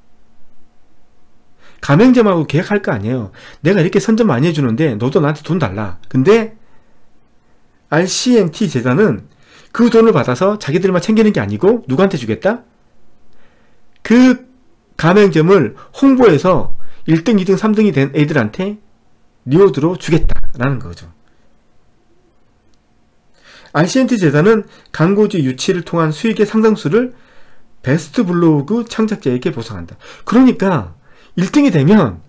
가맹점하고 계약할 거 아니에요. 내가 이렇게 선점 많이 해주는데 너도 나한테 돈 달라. 근데 알씨엔티 재단은 그 돈을 받아서 자기들만 챙기는 게 아니고 누구한테 주겠다? 그 가맹점을 홍보해서 일 등, 이 등, 삼 등이 된 애들한테 리워드로 주겠다라는 거죠. 알씨엔티 재단은 광고주 유치를 통한 수익의 상당수를 베스트 블로그 창작자에게 보상한다. 그러니까 일 등이 되면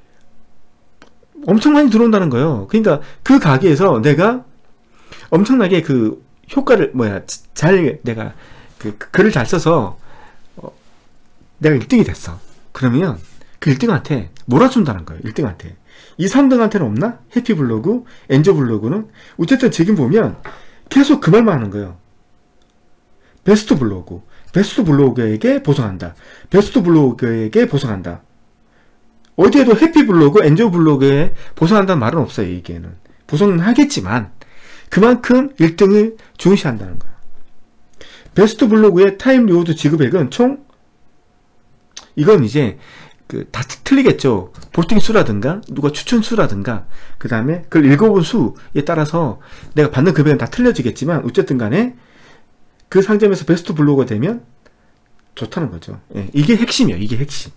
엄청 많이 들어온다는 거예요. 그러니까 그 가게에서 내가 엄청나게 그 효과를 뭐야 잘 내가 그 글을 잘 써서 어, 내가 일 등이 됐어. 그러면 그 일 등한테 몰아준다는 거예요. 일 등한테. 이 삼 등한테는 없나? 해피블로그, 엔조블로그는 어쨌든 지금 보면 계속 그 말만 하는 거예요. 베스트 블로그, 베스트 블로그에게 보상한다. 베스트 블로그에게 보상한다. 어디에도 해피블로그, 엔조블로그에 보상한다는 말은 없어요. 이게는 보상은 하겠지만 그만큼 일 등을 중시한다는 거예요. 베스트 블로그의 타임 리워드 지급액은 총 이건 이제 그 다 틀리겠죠. 볼팅 수라든가 누가 추천 수라든가 그 다음에 그걸 읽어본 수에 따라서 내가 받는 금액은 다 틀려지겠지만 어쨌든 간에 그 상점에서 베스트 블로그가 되면 좋다는 거죠. 예, 이게 핵심이에요. 이게 핵심.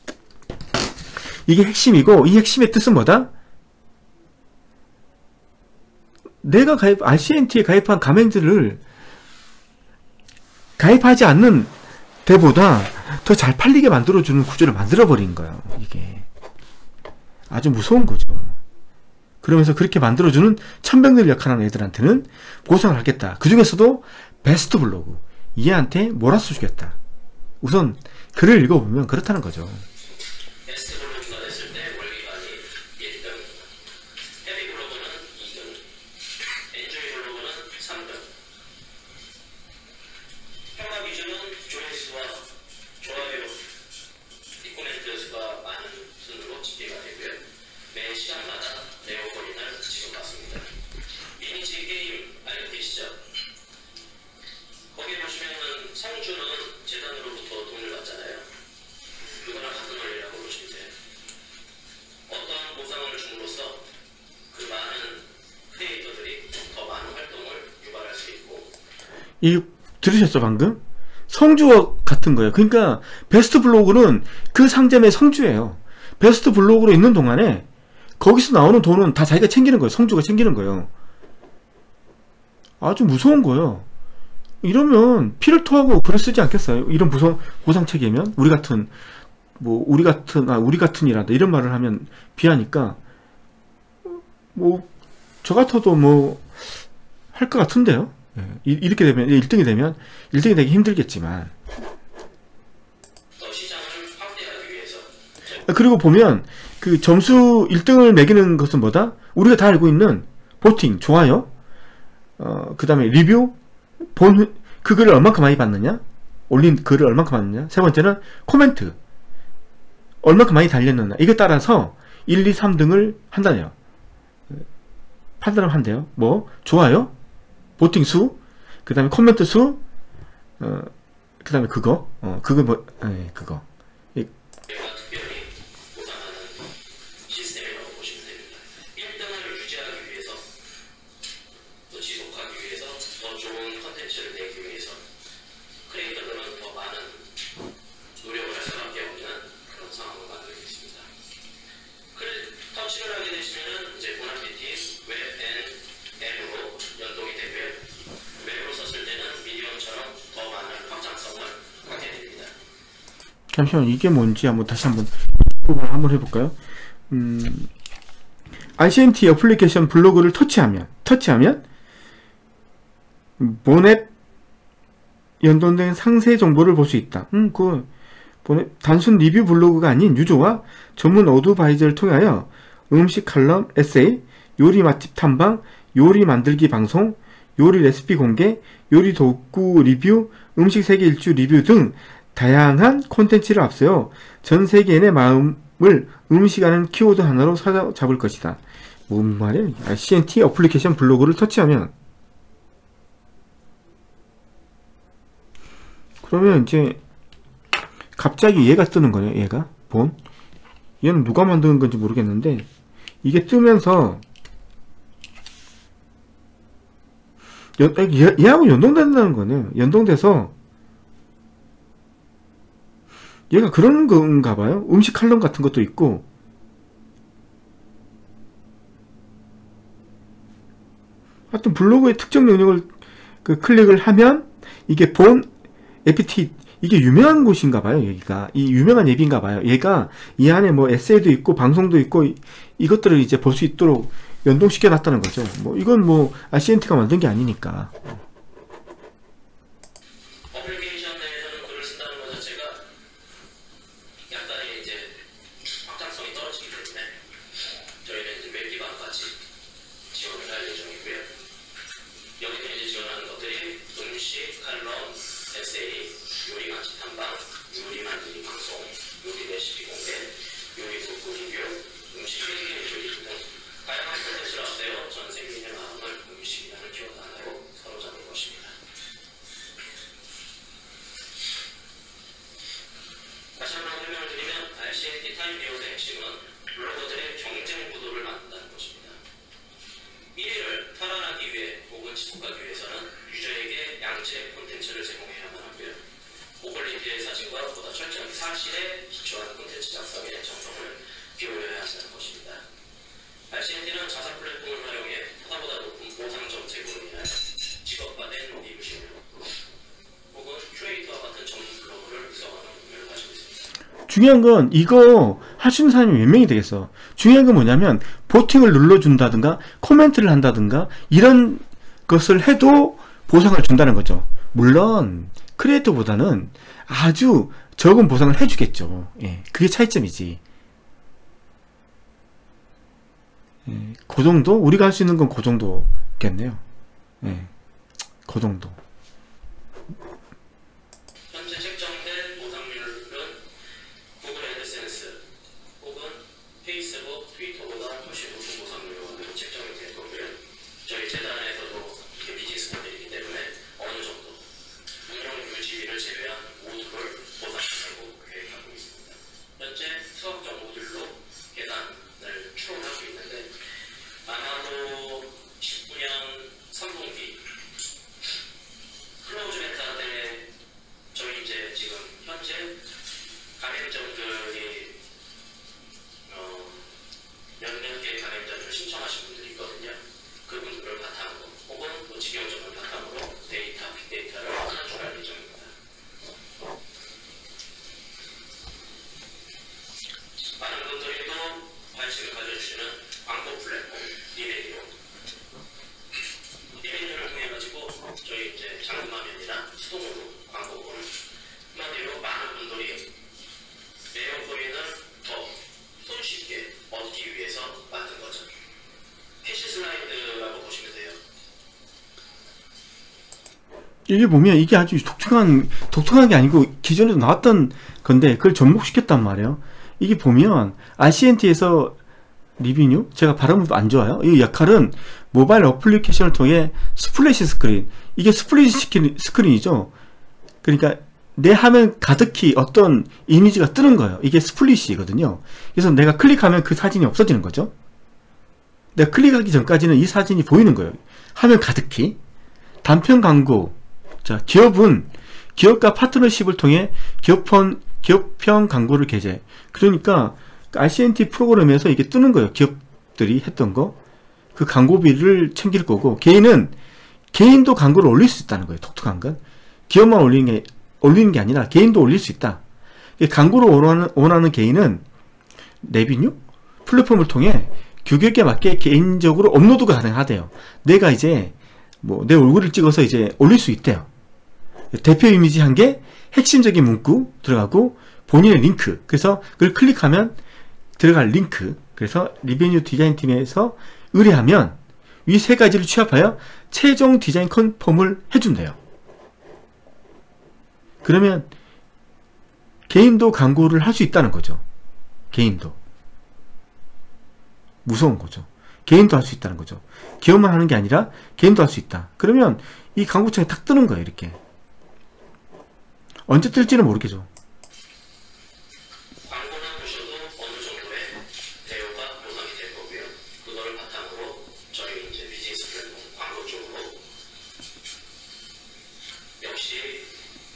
이게 핵심이고 이 핵심의 뜻은 뭐다? 내가 가입, 알씨엔티에 가입한 가맹들을 가입하지 않는 데보다 더 잘 팔리게 만들어주는 구조를 만들어버린 거예요. 이게 아주 무서운 거죠. 그러면서 그렇게 만들어주는 천병들 역할하는 애들한테는 보상을 하겠다. 그 중에서도 베스트 블로그 얘한테 몰아서 주겠다. 우선 글을 읽어보면 그렇다는 거죠. 베스트 블로그가 됐을 때 월기반이 일 등, 헤비 블로그는 이 등, 엔조이 블로그는 삼 등. 평가 기준은 조회수와 좋아요, 리코멘트 수가 많은 순으로 집계가 되고요. 매 시간마다 네오코인을 지급받습니다. 미니지 게임 알고 계시죠? 거기 보시면은 성주는 재단으로부터 돈을 받잖아요. 그거랑 같은 원리라고 보시면 돼요. 어떤 보상을 줌으로써 그 많은 크리에이터들이 더 많은 활동을 유발할 수 있고. 이 들으셨죠 방금? 성주와 같은 거예요. 그러니까 베스트 블로그는 그 상점의 성주예요. 베스트 블로그로 있는 동안에 거기서 나오는 돈은 다 자기가 챙기는 거예요. 성주가 챙기는 거예요. 아주 무서운 거예요. 이러면 피를 토하고 글을 쓰지 않겠어요? 이런 보상, 보상 체계면 우리 같은 뭐 우리 같은 아 우리 같은이라다 이런 말을 하면 비하니까 뭐 저 같아도 뭐 할 것 같은데요. 예, 이렇게 되면 일 등이 되면 일 등이 되기 힘들겠지만 더 시장을 확대하기 위해서. 그리고 보면 그 점수 일 등을 매기는 것은 뭐다? 우리가 다 알고 있는 보팅, 좋아요, 어, 그 다음에 리뷰, 본, 그 글을 얼만큼 많이 받느냐? 올린 글을 얼만큼 받느냐? 세 번째는 코멘트. 얼만큼 많이 달렸느냐? 이거 따라서 일, 이, 삼 등을 한다네요. 판단을 한대요. 뭐, 좋아요, 보팅 수, 그 다음에 코멘트 수, 어, 그 다음에 그거, 어, 그거 뭐, 에, 그거. 이, 특별히 보상하는 시스템이라고 되시면은 이제 보나피티 웹 앤 앱으로 연동이 되고요. 웹으로 썼을 때는 미디엄처럼 더 많은 확장성을 갖게 됩니다. 잠시만, 이게 뭔지 한번 다시 한번 한번 해볼까요? 음, 아이씨엔티 어플리케이션 블로그를 터치하면 터치하면 보넷 연동된 상세 정보를 볼 수 있다. 음, 그 보넷 단순 리뷰 블로그가 아닌 유저와 전문 어드바이저를 통하여 음식 칼럼, 에세이, 요리 맛집 탐방, 요리 만들기 방송, 요리 레시피 공개, 요리 도구 리뷰, 음식 세계 일주 리뷰 등 다양한 콘텐츠를 앞세워 전 세계인의 마음을 음식하는 키워드 하나로 사로잡을 것이다. 뭔 말이야? 아이씨엔티 어플리케이션 블로그를 터치하면 그러면 이제 갑자기 얘가 뜨는 거네요. 얘가 본 얘는 누가 만드는 건지 모르겠는데 이게 뜨면서 연, 얘, 얘하고 연동된다는 거네요. 연동돼서 얘가 그런 건가 봐요. 음식 칼럼 같은 것도 있고 하여튼 블로그의 특정 영역을 그 클릭을 하면 이게 본 에피티 이게 유명한 곳인가 봐요. 여기가 이 유명한 앱인가 봐요. 얘가 이 안에 뭐 에세이도 있고 방송도 있고 이, 이것들을 이제 볼 수 있도록 연동시켜 놨다는 거죠. 뭐 이건 뭐 아이씨엔티가 만든 게 아니니까. 어플리케이션 내에서는 글을 쓴다는 것 자체가 약간의 이제 확장성이 떨어지기 때문에 저희는 이제 웹 기반 같이 지원을 할 예정이고요. 여기서 이제 지원하는 것들이 음식, 칼럼, 에세이, 요리 맛집 탐방, 요리 만들기 방송, 요리 레시피 공개, 요리 도구 리뷰, 음식 세계 요리 등 다양한 콘텐츠를 앞세워 전 세계인의 마음을 음식이라는 키워드 하나로 사로잡을 것입니다. 다시 한번 설명을 드리면 아이씨엔티 타임리온의 핵심은 블로거들의 경쟁 구도를 만든다는 것입니다. 일 위를 탈환하기 위해 혹은 지속하기 위해서는 유저에게 양질의 콘텐츠를 제공해야만 하고요. 고퀄리티의 사진과 보다 철저한 사실에 기초한 콘텐츠 작성에 정성을 기울여야 한다는 것입니다. 아이씨엔티는 자사 플랫폼을 활용해 하나보다 높은 보상점 제공을 위하여 직업화된 리뷰시를 혹은 큐레이터와 같은 전문 블로그를 구성하는 의무를 가지고 있습니다. 중요한 건 이거 할 수 있는 사람이 몇 명이 되겠어. 중요한 건 뭐냐면 보팅을 눌러준다든가 코멘트를 한다든가 이런 것을 해도 보상을 준다는 거죠. 물론 크리에이터보다는 아주 적은 보상을 해주겠죠. 예, 그게 차이점이지. 예, 그 정도? 우리가 할 수 있는 건 그 정도겠네요. 예, 그 정도. 현재 책정된 보상률은 구글 애드센스 혹은 페이스북, 트위터보다 훨씬 높은 보상률로 책정이 될 거고요. 저희 재단에서도 이게 비즈니스 모델이기 때문에 어느 정도 운영 유지비를 제외한 모두를 보상하려고 계획하고 있습니다. 현재 수학적 모듈로 계단을 추론하고 있는데 아마도 십구 년 삼 분기 클로즈 베타 때 저희 이제 지금 현재 가맹점들이 어, 몇몇 개의 가맹점을 신청하신 분들이 있거든요. 그분들을 바탕으로 혹은 또 직영점을 바탕으로 데이터, 빅데이터를 산출할 예정입니다. 많은 분들이 또 관심을 가져주시는 광고 플랫폼 리베이로 리베이를 통해 가지고 저희 이제 장금화면이나 수동으로 광고를 한마디로 많은 분들이 매력코인을 더 손쉽게 얻기 위해서 만든 거죠. 캐시 슬라이드라고 보시면 돼요. 이게 보면 이게 아주 독특한 독특한 게 아니고 기존에도 나왔던 건데 그걸 접목시켰단 말이에요. 이게 보면 아이씨엔티에서 리뷰뉴 제가 발음은 안 좋아요. 이 역할은 모바일 어플리케이션을 통해 스플래시 스크린 이게 스플래시 스크린이죠. 그러니까 내 화면 가득히 어떤 이미지가 뜨는 거예요. 이게 스플릿이거든요. 그래서 내가 클릭하면 그 사진이 없어지는 거죠. 내가 클릭하기 전까지는 이 사진이 보이는 거예요. 화면 가득히. 단편 광고. 자, 기업은 기업과 파트너십을 통해 기업편, 기업형 광고를 게재. 그러니까 아이씨엔티 프로그램에서 이게 뜨는 거예요. 기업들 기업들이 했던 거, 그 광고비를 챙길 거고, 개인은 개인도 광고를 올릴 수 있다는 거예요. 독특한 건 기업만 올리는 게 올리는 게 아니라 개인도 올릴 수 있다. 광고를 원하는, 원하는 개인은 레비뉴 플랫폼을 통해 규격에 맞게 개인적으로 업로드가 가능하대요. 내가 이제 뭐 내 얼굴을 찍어서 이제 올릴 수 있대요. 대표 이미지 한 개, 핵심적인 문구 들어가고 본인의 링크. 그래서 그걸 클릭하면 들어갈 링크. 그래서 리베뉴 디자인 팀에서 의뢰하면 이 세 가지를 취합하여 최종 디자인 컨펌을 해준대요. 그러면 개인도 광고를 할 수 있다는 거죠. 개인도. 무서운 거죠. 개인도 할 수 있다는 거죠. 기업만 하는 게 아니라 개인도 할 수 있다. 그러면 이 광고창이 탁 뜨는 거예요. 이렇게. 언제 뜰지는 모르겠죠. 광고나 보셔도 어느 정도의 대우가 보상이 될 거고요. 그거를 바탕으로 저희 이제 비즈니스 플랫폼 광고 쪽으로 역시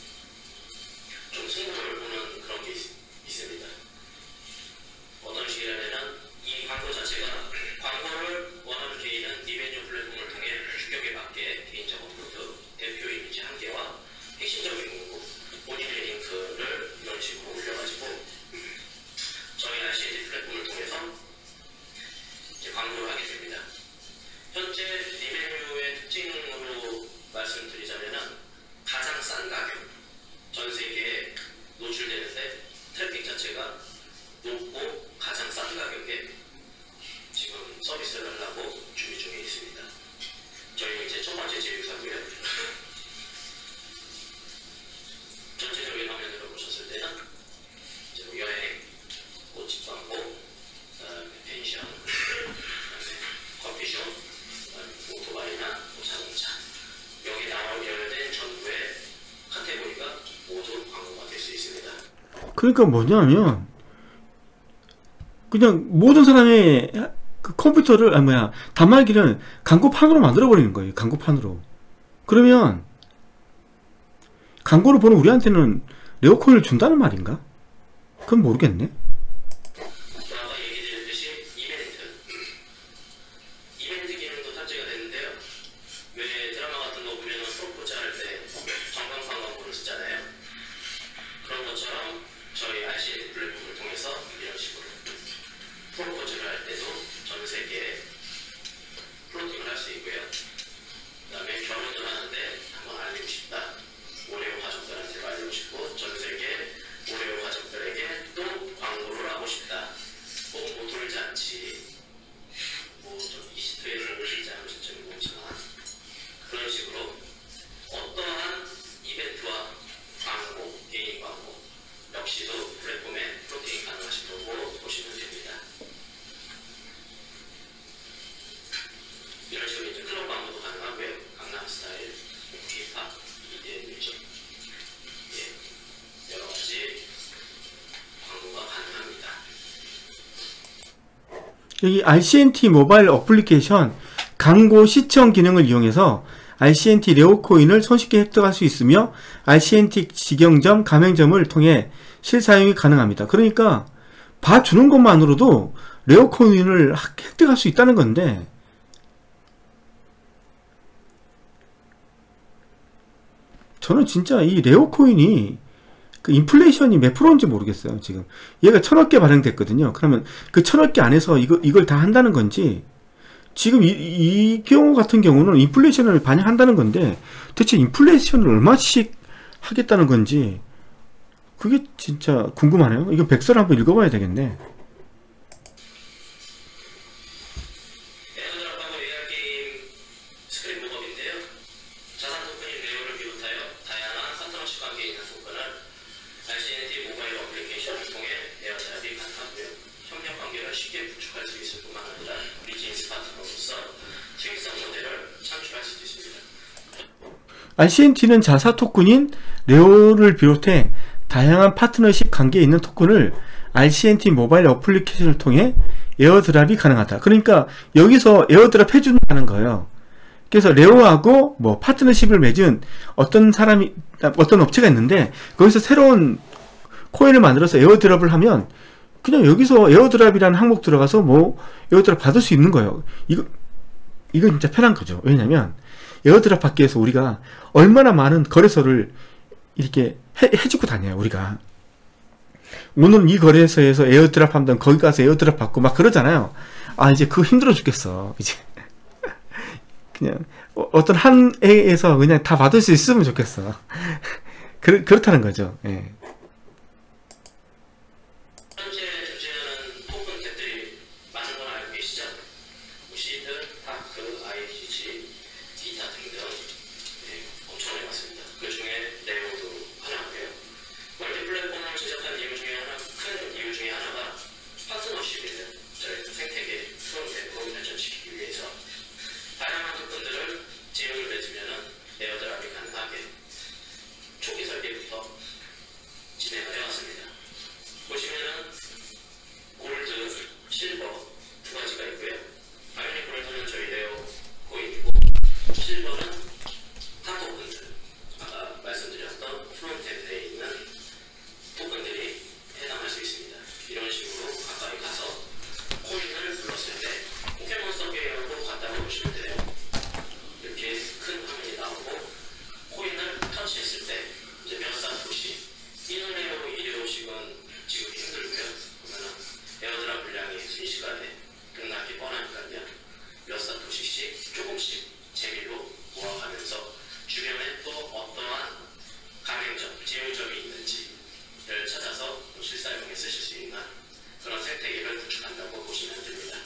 좀 승부를 보는 그런 게 있, 있습니다. 어떤 식이라면은 이 광고 자체가 광고를 원하는 개인은 리베뉴 플랫폼을 통해 규격에 맞게 개인적 업로드, 대표 이미지 한 개와 핵심적인 문구, 본인의 링크를 이런 식으로 올려가지고 저희 알씨엔티 플랫폼을 통해서 이제 광고를 하게 됩니다. 현재 리베뉴의 특징으로 말씀드리자면은 가장 싼 가격, 전 세계에 노출되는데 트래픽 자체가 높고 가장 싼 가격에 지금 서비스를 하려고 준비 중에 있습니다. 저희 이제 첫 번째 지휘사고요. 전체적인 화면으로 보셨을 때는 이제 뭐 여행, 꽃집 광고, 그다음에 펜션, 그다음에 커피숍, 그다음에 오토바이나 뭐 자동차 여기 나오게 된 전부의 카테고리가 모두 광고가 될 수 있습니다. 그러니까 뭐냐면 그냥 모든 사람의 그 컴퓨터를 아 뭐야 단말기를 광고판으로 만들어 버리는 거예요. 광고판으로. 그러면 광고를 보는 우리한테는 레오코인을 준다는 말인가? 그건 모르겠네. 아까 얘기 드렸듯이 이벤트 이벤트 기능도 탑재가 되는데요. 왜 드라마 같은 거 보면은 프로포즈 할 때 전광판 광고를 쓰잖아요. 그런 것처럼 저희 알씨엔티 플랫폼을 통해서 이런 식으로 프로포즈를 할 때도 전 세계에 플로팅을 할 수 있고요. 그 다음에 결혼을 하는데 한번 알리고 싶다. 오레오 가족들한테 알리고 싶고 전 세계 오레오 가족들에게 또 광고를 하고 싶다. 혹은 뭐 돌잔치, 뭐 좀 이시트에서 오시지 않으실지는 모르지만 그런 식으로 어떠한 이벤트와 광고, 개인 광고 역시도 플랫폼에 플로팅이 가능하시다고 보시면 됩니다. 이런 식으로 이제 클럽 광고도 가능하고요. 강남 스타일, 힙합, 이디엠 뮤직, 예, 여러 가지 광고가 가능합니다. 여기 알씨엔티 모바일 어플리케이션 광고 시청 기능을 이용해서 알씨엔티 레오코인을 손쉽게 획득할 수 있으며 알씨엔티 직영점, 가맹점을 통해 실사용이 가능합니다. 그러니까 봐주는 것만으로도 레오코인을 획득할 수 있다는 건데 저는 진짜 이 레오코인이 그 인플레이션이 몇 프로인지 모르겠어요. 지금 얘가 천억 개 발행됐거든요. 그러면 그 천억 개 안에서 이거, 이걸 다 한다는 건지 지금 이, 이 경우 같은 경우는 인플레이션을 반영한다는 건데 대체 인플레이션을 얼마씩 하겠다는 건지 그게 진짜 궁금하네요. 이거 백서를 한번 읽어봐야 되겠네. 에어드랍하고 에이알 게임 스크린 목업인데요. 자산 토큰인 레오를 비롯하여 다양한 파트너십 관계에 있는 토큰을 알씨엔티 모바일 어플리케이션을 통해 에어드랍이 가능하고요. 협력 관계를 쉽게 구축할 수 있을 뿐만 아니라 비즈니스 파트너로서 수익성 모델을 창출할 수도 있습니다. 알씨엔티는 자사 토큰인 레오를 비롯해 다양한 파트너십 관계에 있는 토큰을 알씨엔티 모바일 어플리케이션을 통해 에어드랍이 가능하다. 그러니까 여기서 에어드랍 해준다는 거예요. 그래서 레오하고 뭐 파트너십을 맺은 어떤 사람이 어떤 업체가 있는데 거기서 새로운 코인을 만들어서 에어드랍을 하면 그냥 여기서 에어드랍이라는 항목 들어가서 뭐 에어드랍 받을 수 있는 거예요. 이거 이거 진짜 편한 거죠. 왜냐면 에어드랍 받기 위해서 우리가 얼마나 많은 거래소를 이렇게 해, 해주고 다녀요. 우리가 오늘 이 거래소에서 에어드랍 한다면 거기 가서 에어드랍 받고 막 그러잖아요. 아 이제 그거 힘들어 죽겠어. 이제 그냥 어떤 한 애에서 그냥 다 받을 수 있으면 좋겠어. 그, 그렇다는 거죠. 예. 현재 존재하는 토큰 탭들이 많은 건 알고 계시죠? 시드, 다크, 아이지지, 기타 등등 네, 엄청나게 많습니다. 그 중에 네오도 하나고요. 멀티플랫폼을 제작한 이유 중에 하나, 큰 이유 중에 하나가 파트너십이에요. 저희 생태계 프론트앱으로 발전시키기 위해서 다양한 토큰들을 지원을 해주면 에어드랍이 가능하게 초기 설계부터 진행을 해왔습니다. 보시면은 골드, 실버 두 가지가 있고요. 당연히 골드는 저희 레오 코인이고 실버는 타 토큰들, 아까 말씀드렸던 프론트엔드에 있는 토큰들이 해당할 수 있습니다. 이런 식으로 가까이 가서 코인을 불렀을 때 포켓몬스터 게임으로 갔다고 보시면 돼요. 이렇게 큰 화면이 나오고 코인을 터치했을 때 이제 몇 사토시 일레오 일레오씩은 지금 힘들고요. 그러면은 에어드랍 물량이 순식간에 끝나기 뻔하니까요. 몇 사토시씩 조금씩 재밀로 모아가면서 주변에 또 어떠한 가맹점, 제휴점이 있는지를 찾아서 실사용에 쓰실 수 있는 그런 생태계를 구축한다고 보시면 됩니다.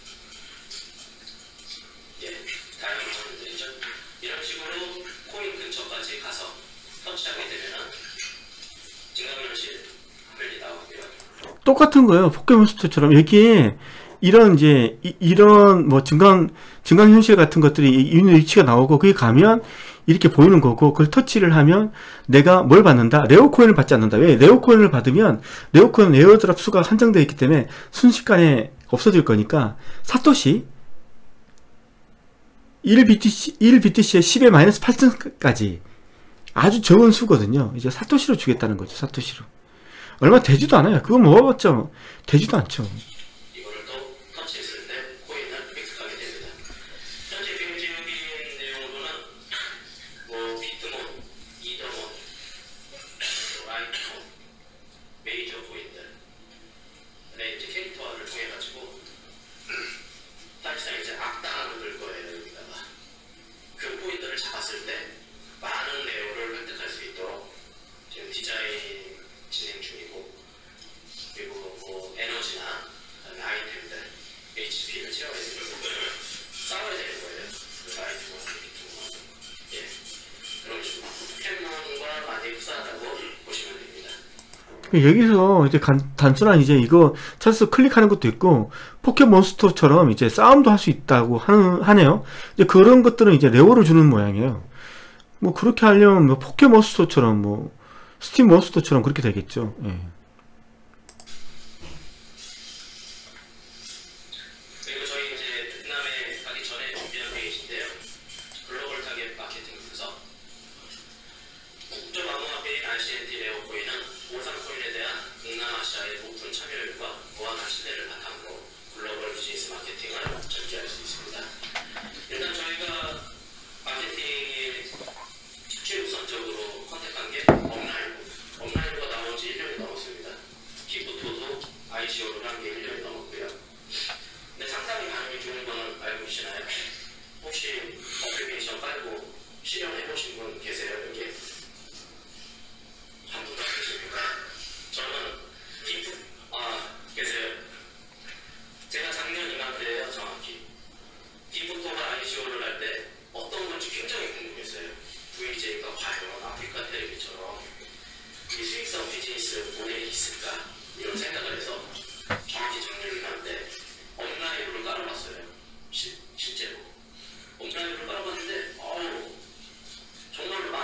예, 다양한 화면들이죠. 이런 식으로 코인 근처까지 가서 터치하게 되면은 증강현실 화면이 나오고요. 똑같은 거예요. 포켓몬스터처럼 여기에 이런 이제 이, 이런 뭐 증강 증강 현실 같은 것들이 있는 위치가 나오고 거기 가면 이렇게 보이는 거고 그걸 터치를 하면 내가 뭘 받는다? 레오코인을 받지 않는다. 왜? 레오코인을 받으면 레오코인 에어드랍 수가 한정되어 있기 때문에 순식간에 없어질 거니까 사토시 일 비티씨, 일 비티씨에 십에 마이너스 팔 층까지 아주 적은 수거든요. 이제 사토시로 주겠다는 거죠. 사토시로. 얼마 되지도 않아요. 그거 먹어봤자 되지도 않죠. 이거를 또 터치했을 때 코인을 획득하게 됩니다. 현재 경제적인 내용으로는 뭐 비트몬, 이더몬, 라이트몬, 메이저 코인들의 이제 캐릭터화를 통해 가지고 사실상 이제 악당을 넣을 거예요. 여기다가 그 코인들을 잡았을 때 많은 레어를 획득할 수 있도록 지금 디자인 진행 중이고, 그리고 뭐 에너지나 그다음에 아이템들, 에이치피를 채워야 되는 부분을 쌓아야 되는 거예요. 그 아이템과 비트몬, 예, 그런 식으로 포켓몬과 많이 흡사하다고 보시면 됩니다. 여기서 이제 간, 단순한 이제 이거 찾아서 클릭하는 것도 있고 포켓몬스터처럼 이제 싸움도 할 수 있다고 하는, 하네요. 이제 그런 것들은 이제 레오를 주는 모양이에요. 뭐 그렇게 하려면 뭐 포켓몬스터처럼 뭐 스팀 몬스터처럼 그렇게 되겠죠. 예. 그리고 저희 이제 베트남에 가기 전에 준비한 페이지인데요. 글로벌 타겟 마케팅 분석. 국적 암호화폐인 알씨엔티 레오 코인은 오삼 코인에 대한 동남아시아의 높은 참여율과 무한한 신뢰를 바탕으로 글로벌 비즈니스 마케팅을 전개할 수 있습니다. 일단 저희가 마케팅이 최우선적으로 컨택한 게 업라이브. 업라이브가 나온 지 일 년이 넘었습니다. 기프토도 아이씨오를 한 게 일 년이 넘었고요. 근데 상당히 반응이 좋은 거는 알고 계시나요? 혹시 어플리케이션 깔고 실현해보신 분 계세요? 여기? 한 분도 안 계십니까? 저는 기프, 아, 계세요. 제가 작년 이맘때예요, 정확히. 기프토가 아이씨오를 할 때 어떤 건지 굉장히 궁금했어요. 브이제이가 과연 아프리카 텔레비처럼 이 수익성 비즈니스 모델이 있을까? 이런 생각을 해서 정확히 작년 이맘때 온라인으로 깔아봤어요. 시, 실제로. 온라인으로 깔아봤는데 어우, 정말로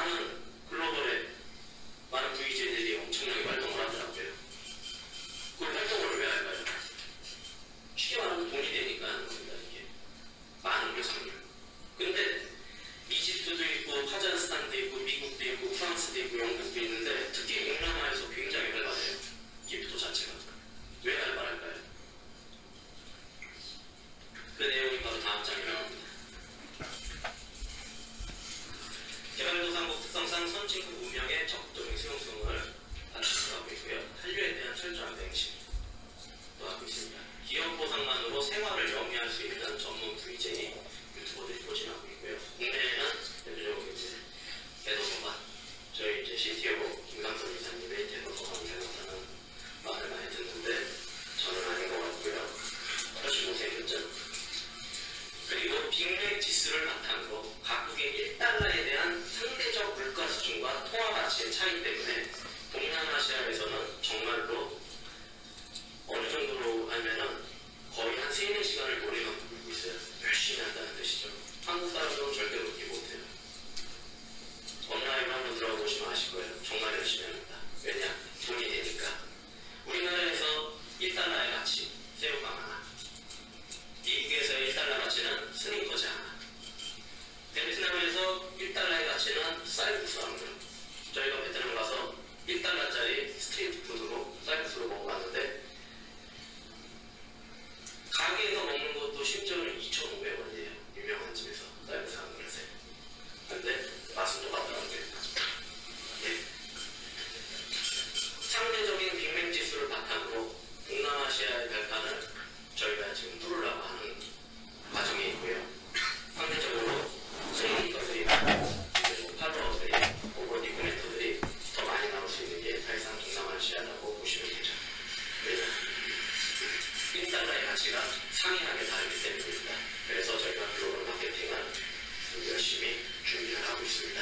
빅맥 지수를 바탕으로 각국의 일 달러에 대한 상대적 물가 수준과 통화 가치의 차이 때문에 동남아시아에서는 정말로 어느 정도로 하면은 거의 한 세네 시간을 노래만 부르고 있어요. 열심히 한다는 뜻이죠. 한국 사람들은 절대로 그렇게 못해요. 온라인 한번 들어가 보시면 아실 거예요. 정말 열심히 합니다. 왜냐? 돈이 되니까. 우리나라에서 일 달러의 가치, 새우깡 하나. 미국에서의 일 달러 가치는 스니커즈 하나. 베트남에서 일 달러의 가치는 쌀국수 한 그릇. 저희가 베트남 가서 일 달러짜리 스트리트 푸드로 쌀국수를 먹어봤는데 가게에서 먹는 것도 심지어는 이천오백 원이에요. 유명한 집에서 쌀국수 한 그릇에. 근데 맛은 똑같더라고요. 예. 상대적인 빅맥 지수를 바탕으로 동남아시아의 발판을 저희가 지금 뚫으려고 하는 과정에 있고요. 상대적으로 트레이더들이, 팔로워들이, 혹은 리코멘터들이 더 많이 나올 수 있는 게 사실상 동남아시아라고 보시면 되죠. 왜냐하면 일 달러의 가치가 상이하게 다르기 때문입니다. 그래서 저희가 글로벌 마케팅을 열심히 준비를 하고 있습니다.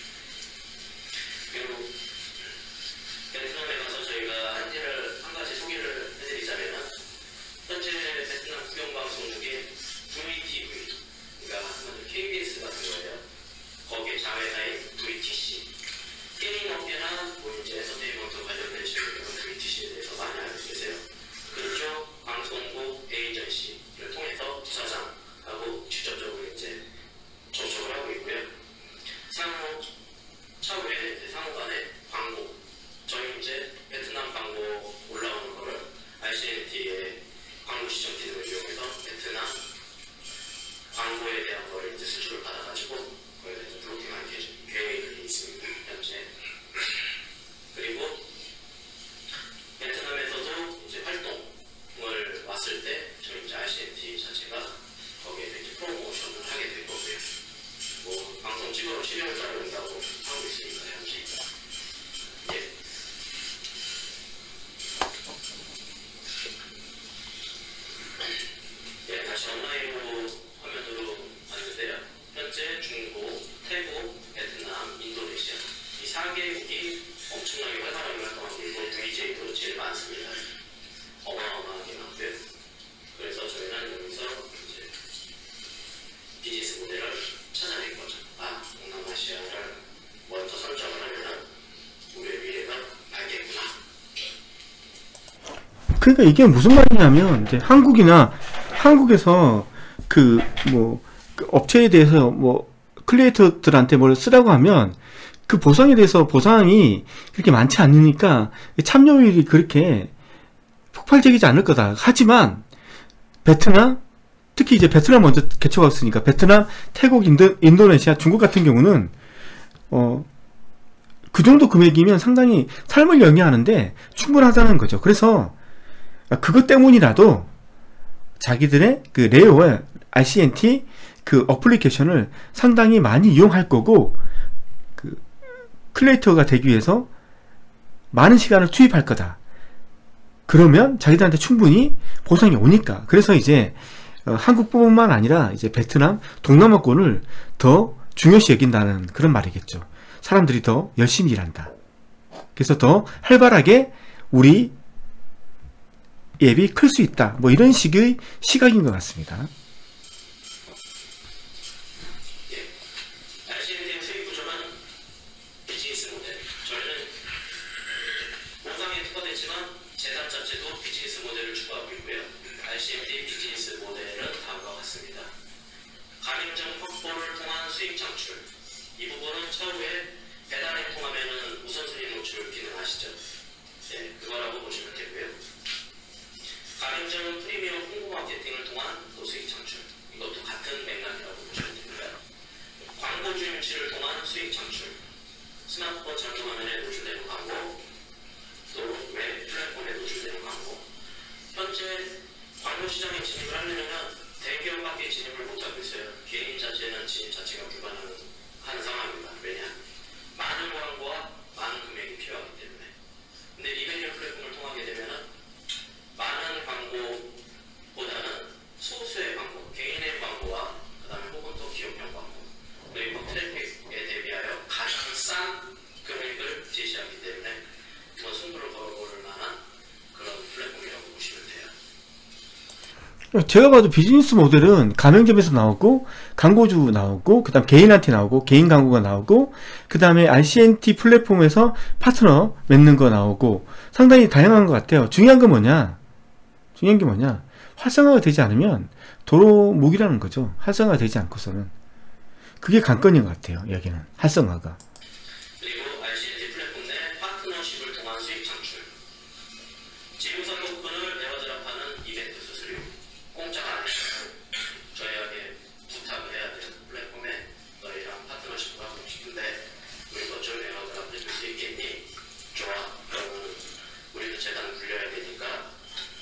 그리고 베트남에 가서 저희가 한 일을 한 가지 소개를 해드리자면은 현재 베트남 국영방송 중에 브이티브이, 그러니까 한마디로 케이비에스 같은 거예요. 거기에 자회사인 브이티씨, 게임 업계나 뭐 이제 엔터테인먼트 관련되시는 브이티씨에 대해서 많이 알고 계세요. 그렇죠. 방송국 에이전시를 통해서 부사장하고 직접적으로 이제 접촉을 하고 있고요. 상호 차후에 이제 상호 간의 광고, 저희 이제 베트남 광고 올라오는 거를 알씨엔티의 광고 시청 기능을 이용해서 베트남 광고에 대한 거를 이제 수주를 받아가지고 거기다 이제 블로킹하는 계획이 있습니다. 현재. 그리고 베트남에서도 이제 활동을 왔을 때 저희 이제 알씨엔티 자체가 거기에 이제 프로모션을 하게 될 거고요. 뭐 방송 찍으러 십이월 달에 온다고 하고 있으니까 현재. 예. 예, 다시 온라인으로 화면으로 봤는데요. 현재 중국, 태국, 베트남, 인도네시아 이 사 개국이 엄청나게 활발하게 활동하고 있고 브이제이도 제일 많습니다. 어마어마하게 많고요. 그래서 저희는 여기서 이제 비즈니스 모델을 찾아낸 거죠. 아, 동남아시아를 먼저 선정을 하면은 우리의 미래가 밝겠구나. 그러니까 이게 무슨 말이냐면 이제 한국이나 한국에서 그 뭐 그 업체에 대해서 뭐 클리에이터들한테 뭘 쓰라고 하면 그 보상에 대해서 보상이 그렇게 많지 않으니까 참여율이 그렇게 폭발적이지 않을 거다. 하지만 베트남, 특히 이제 베트남 먼저 개초가 없으니까 베트남, 태국, 인도, 인도네시아, 중국 같은 경우는 어 그 정도 금액이면 상당히 삶을 영위하는데 충분하다는 거죠. 그래서 그것 때문이라도 자기들의 그 레어와 알씨엔티 그 어플리케이션을 상당히 많이 이용할 거고, 그 클리에이터가 되기 위해서 많은 시간을 투입할 거다. 그러면 자기들한테 충분히 보상이 오니까. 그래서 이제 어, 한국뿐만 아니라 이제 베트남, 동남아권을 더 중요시 여긴다는 그런 말이겠죠. 사람들이 더 열심히 일한다. 그래서 더 활발하게 우리 앱이 클 수 있다. 뭐 이런 식의 시각인 것 같습니다. 알씨엔티의 수익 구조는 비즈니스 모델. 저희는 보상에 특화됐지만 재단 자체도 비즈니스 모델을 추구하고 있고요. 알씨엔티 비즈니스 모델은 다음과 같습니다. 가맹점 확보를 통한 수익 창출. 이 부분은 차후에 배달에 통하면은 우선순위 노출 기능 아시죠? 네, 그거라고 보시면 되고요. 가맹점 프리미엄 홍보 마케팅을 통한 또 수익 창출. 이것도 같은 맥락이라고 보시면 됩니다. 광고 주임치를 통한 수익 창출. 스마트폰 전용화면에 노출되는 광고, 또 웹 플랫폼에 노출되는 광고. 현재 광고 시장에 진입을 하려면 대기업밖에 진입을 못하고 있어요. 개인 자체는 진입 자체가 불가능한 상황입니다. 왜냐? 많은 광고와 많은 금액이 필요하기 때문에. 근데 리베니어 플랫폼을 통하게 되면은 많은 광고보다는 소수의 광고 제가 봐도 비즈니스 모델은 가맹점에서 나오고 광고주 나오고 그 다음 개인한테 나오고 개인 광고가 나오고 그 다음에 알씨엔티 플랫폼에서 파트너 맺는 거 나오고 상당히 다양한 것 같아요. 중요한 건 뭐냐 중요한 게 뭐냐 활성화가 되지 않으면 도로묵이라는 거죠. 활성화가 되지 않고서는 그게 관건인 것 같아요. 여기는 활성화가. 그리고 알씨엔티 플랫폼 내 파트너십을 통한 수익 창출, 지금선 토큰을 에어드랍하는 이벤트 수수료, 공짜가 아니라 저희에게 부탁을 해야 되는 플랫폼에 너희랑 파트너십을 하고 싶은데 우리 너 좀 에어드랍 해줄 수 있겠니? 좋아. 그러면 우리도 재단 굴려야 되니까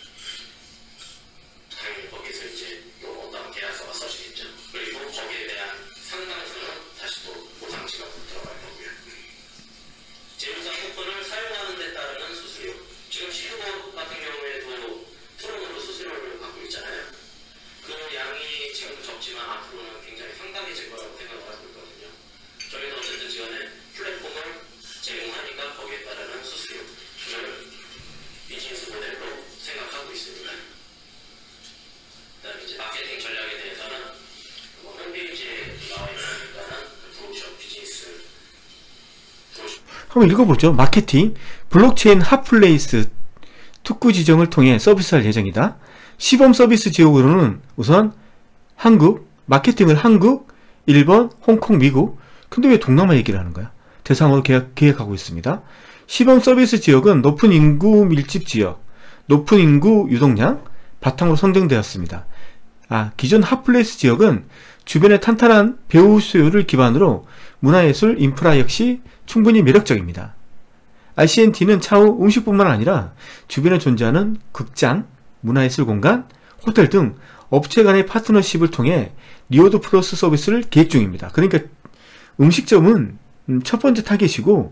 당연히 거기서 이제 또 어떤 계약서가 써지겠죠. 그리고 거기에 대한 상당수는 다시 또 보상 지급으로 들어갈 거고요. 제휴사 쿠폰을 사용하는 데 따르는 수수료. 지금 시드버 같은 경우에도 트론으로 수수료를 받고 있잖아요. 그 양이 지금 적지만 앞으로는 굉장히 상당해질 거라고 생각을 하고 있거든요. 저희는 어쨌든 지금의 플랫폼을 제공하니까 거기에 따르는 수수료를 비즈니스 모델로 생각하고 있습니다. 그다음에 이제 마케팅 전략에 대해서는 뭐 홈페이지에 나와 있으니까는 브로셔 비즈니스 브로셔 한번 읽어보죠. 마케팅 블록체인 핫플레이스 특구 지정을 통해 서비스할 예정이다. 시범 서비스 지역으로는 우선 한국, 마케팅을 한국, 일본, 홍콩, 미국. 근데 왜 동남아 얘기를 하는 거야? 대상으로 계획, 계획하고 있습니다. 시범 서비스 지역은 높은 인구 밀집 지역, 높은 인구 유동량 바탕으로 선정되었습니다. 아, 기존 핫플레이스 지역은 주변의 탄탄한 배후 수요를 기반으로 문화예술 인프라 역시 충분히 매력적입니다. 알씨엔티는 차후 음식뿐만 아니라 주변에 존재하는 극장, 문화예술 공간, 호텔 등 업체 간의 파트너십을 통해 리워드 플러스 서비스를 계획 중입니다. 그러니까 음식점은 첫 번째 타겟이고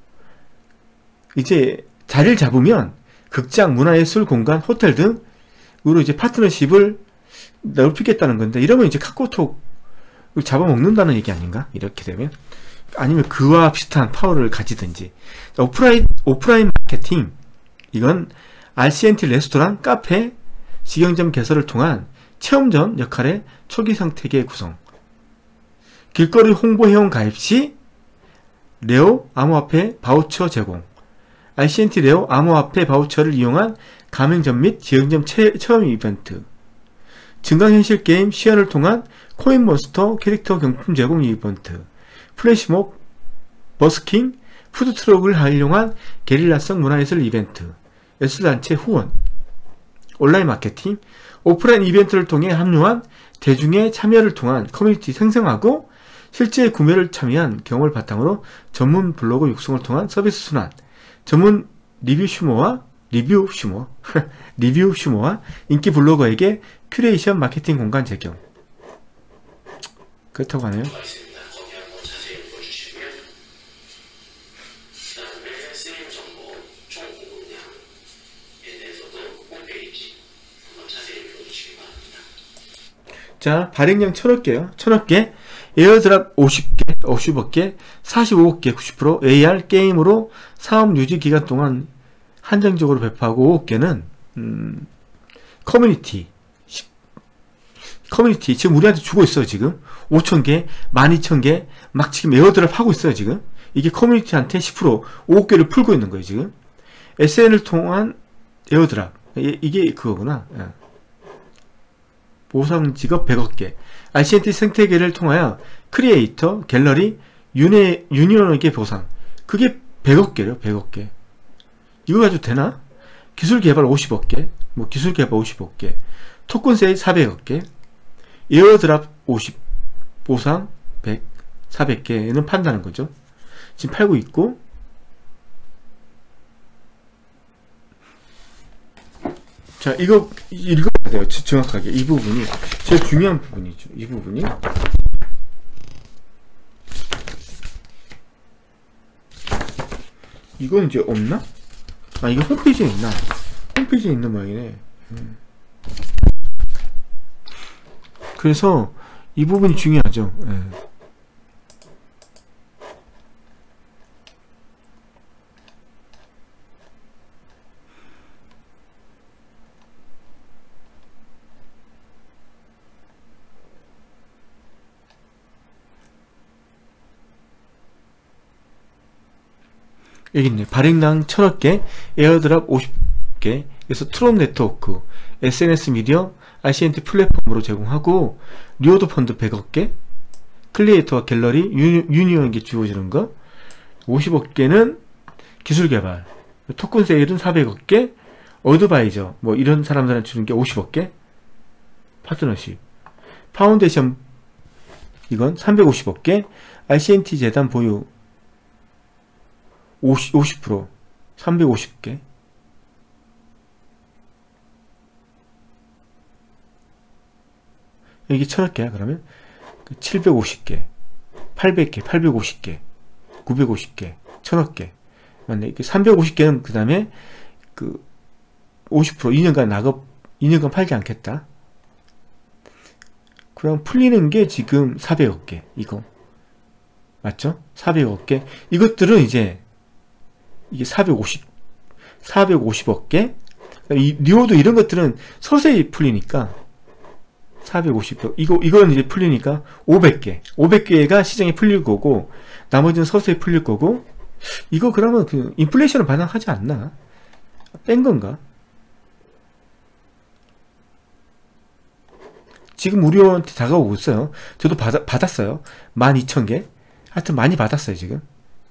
이제 자리를 잡으면 극장, 문화예술 공간, 호텔 등으로 이제 파트너십을 넓히겠다는 건데 이러면 이제 카카오톡 잡아먹는다는 얘기 아닌가? 이렇게 되면 아니면 그와 비슷한 파워를 가지든지. 오프라인, 오프라인 마케팅 이건 알씨엔티 레스토랑, 카페, 직영점 개설을 통한 체험전 역할의 초기 생태계 구성, 길거리 홍보 회원 가입 시 레오 암호화폐 바우처 제공, 알씨엔티 레오 암호화폐 바우처를 이용한 가맹점 및 지역점 체, 체험 이벤트, 증강현실 게임 시연을 통한 코인몬스터 캐릭터 경품 제공 이벤트, 플래시몹, 버스킹, 푸드트럭을 활용한 게릴라성 문화예술 이벤트, 예술단체 후원, 온라인 마케팅, 오프라인 이벤트를 통해 합류한 대중의 참여를 통한 커뮤니티 생성하고 실제 구매를 참여한 경험을 바탕으로 전문 블로그 육성을 통한 서비스 순환, 전문 리뷰 슈머와 리뷰 슈머, 리뷰 슈머와 인기 블로거에게 큐레이션 마케팅 공간 제공. 그렇다고 하네요. 있습니다. 거기 한번 자세히 읽어주시고요. 그 다음에 쓰임 정보, 총 공급량에 대해서도 홈페이지 한번 자세히 읽어주시기 바랍니다. 자, 발행량 천억 개요. 천억 개, 에어드랍 오십 개, 오십억 개, 사십오억 개, 구십 퍼센트, 에이알 게임으로 사업 유지 기간 동안 한정적으로 배포하고 오억 개는 음, 커뮤니티 커뮤니티 지금 우리한테 주고 있어요. 지금 오천 개, 만 이천 개 막 지금 에어드랍 하고 있어요. 지금 이게 커뮤니티한테 십 퍼센트 오억 개를 풀고 있는 거예요. 지금 에스엔을 통한 에어드랍 이게 그거구나. 예. 보상 지급 백억 개, 알씨엔티 생태계를 통하여 크리에이터, 갤러리, 유네, 유니온에게 보상. 그게 백억 개래요. 백억 개. 이거 가지고 되나? 기술 개발 오십억 개, 뭐 기술 개발 오십억 개, 토큰 세일 사백억 개, 에어드랍 오십, 보상 백, 사백 개는 판다는 거죠. 지금 팔고 있고, 자, 이거 읽어야 돼요. 정확하게. 이 부분이 제일 중요한 부분이죠. 이 부분이. 이건 이제 없나? 아, 이거 홈페이지에 있나? 홈페이지에 있는 모양이네. 음. 그래서 이 부분이 중요하죠. 예. 여기 있네. 발행량 천억 개, 에어드랍 오십 개, 그래서 트론 네트워크, 에스엔에스 미디어, 아이씨엔티 플랫폼으로 제공하고, 리오드 펀드 백억 개, 클리에이터와 갤러리, 유니, 유니온에게 주어지는 거, 오십억 개는 기술 개발, 토큰 세일은 사백억 개, 어드바이저, 뭐 이런 사람들한테 주는 게 오십억 개, 파트너십, 파운데이션, 이건 삼백오십억 개, 아이씨엔티 재단 보유 오십, 오십 퍼센트, 삼백오십 개, 여기 천억 개야. 그러면 칠백오십 개, 팔백 개, 팔백오십 개, 구백오십 개, 천억 개. 맞네. 삼백오십 개는 그 다음에 그 오십 퍼센트 이 년간 낙업, 이 년간 팔지 않겠다. 그럼 풀리는 게 지금 사백억 개. 이거 맞죠? 사백억 개. 이것들은 이제 이게 사백오십, 사백오십억 개. 이 리오도 이런 것들은 서서히 풀리니까 사백오십, 이거, 이건 이제 풀리니까 오백 개. 오백 개가 시장에 풀릴 거고, 나머지는 서서히 풀릴 거고, 이거 그러면 그, 인플레이션을 반영하지 않나? 뺀 건가? 지금 우리한테 다가오고 있어요. 저도 받아, 받았어요. 만 이천 개. 하여튼 많이 받았어요, 지금.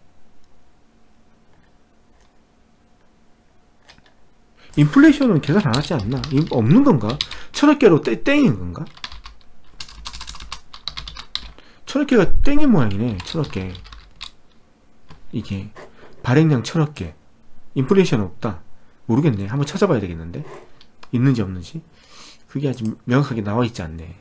인플레이션은 계산 안 하지 않나? 없는 건가? 천억 개로 떼, 땡인 건가? 천억 개가 땡인 모양이네. 천억 개. 이게 발행량 천억 개. 인플레이션 없다. 모르겠네. 한번 찾아봐야 되겠는데. 있는지 없는지. 그게 아직 명확하게 나와 있지 않네.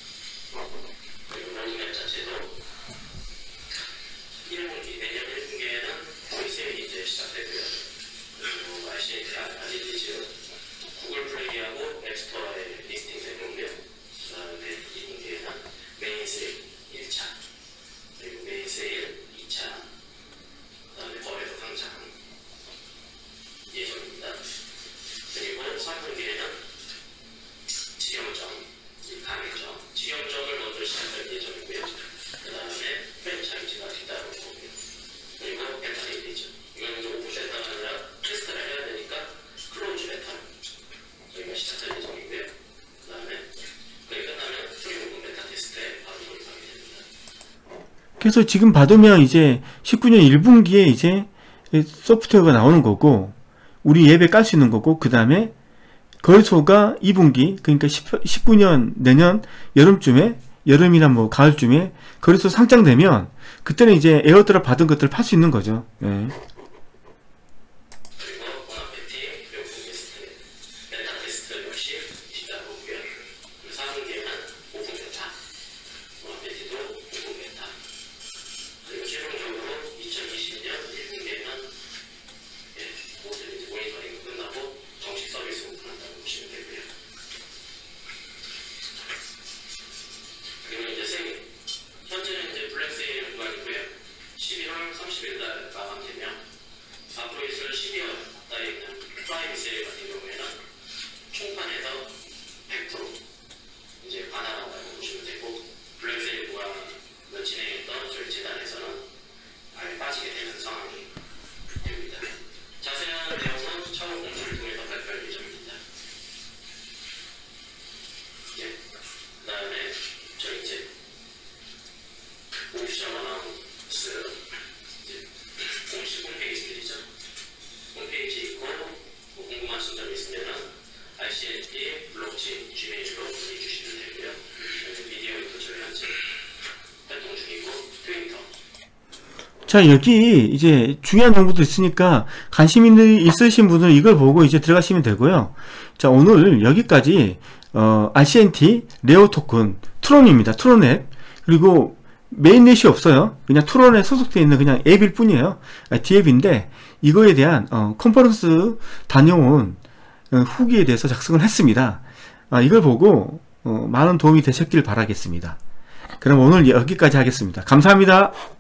그래서 지금 받으면 이제 십구 년 일 분기에 이제 소프트웨어가 나오는 거고, 우리 앱에 깔 수 있는 거고, 그 다음에 거래소가 이 분기, 그러니까 십구 년 내년 여름쯤에, 여름이나 뭐 가을쯤에 거래소 상장되면, 그때는 이제 에어드랍 받은 것들을 팔 수 있는 거죠. 네. 자, 여기 이제 중요한 정보도 있으니까 관심 있으신 분은 이걸 보고 이제 들어가시면 되고요. 자, 오늘 여기까지 어, 아이씨엔티 레오 토큰 트론입니다. 트론 앱. 그리고 메인넷이 없어요. 그냥 트론에 소속되어 있는 그냥 앱일 뿐이에요. 아, D앱인데 이거에 대한 어, 컨퍼런스 다녀온 어, 후기에 대해서 작성을 했습니다. 아, 이걸 보고 어, 많은 도움이 되셨길 바라겠습니다. 그럼 오늘 여기까지 하겠습니다. 감사합니다.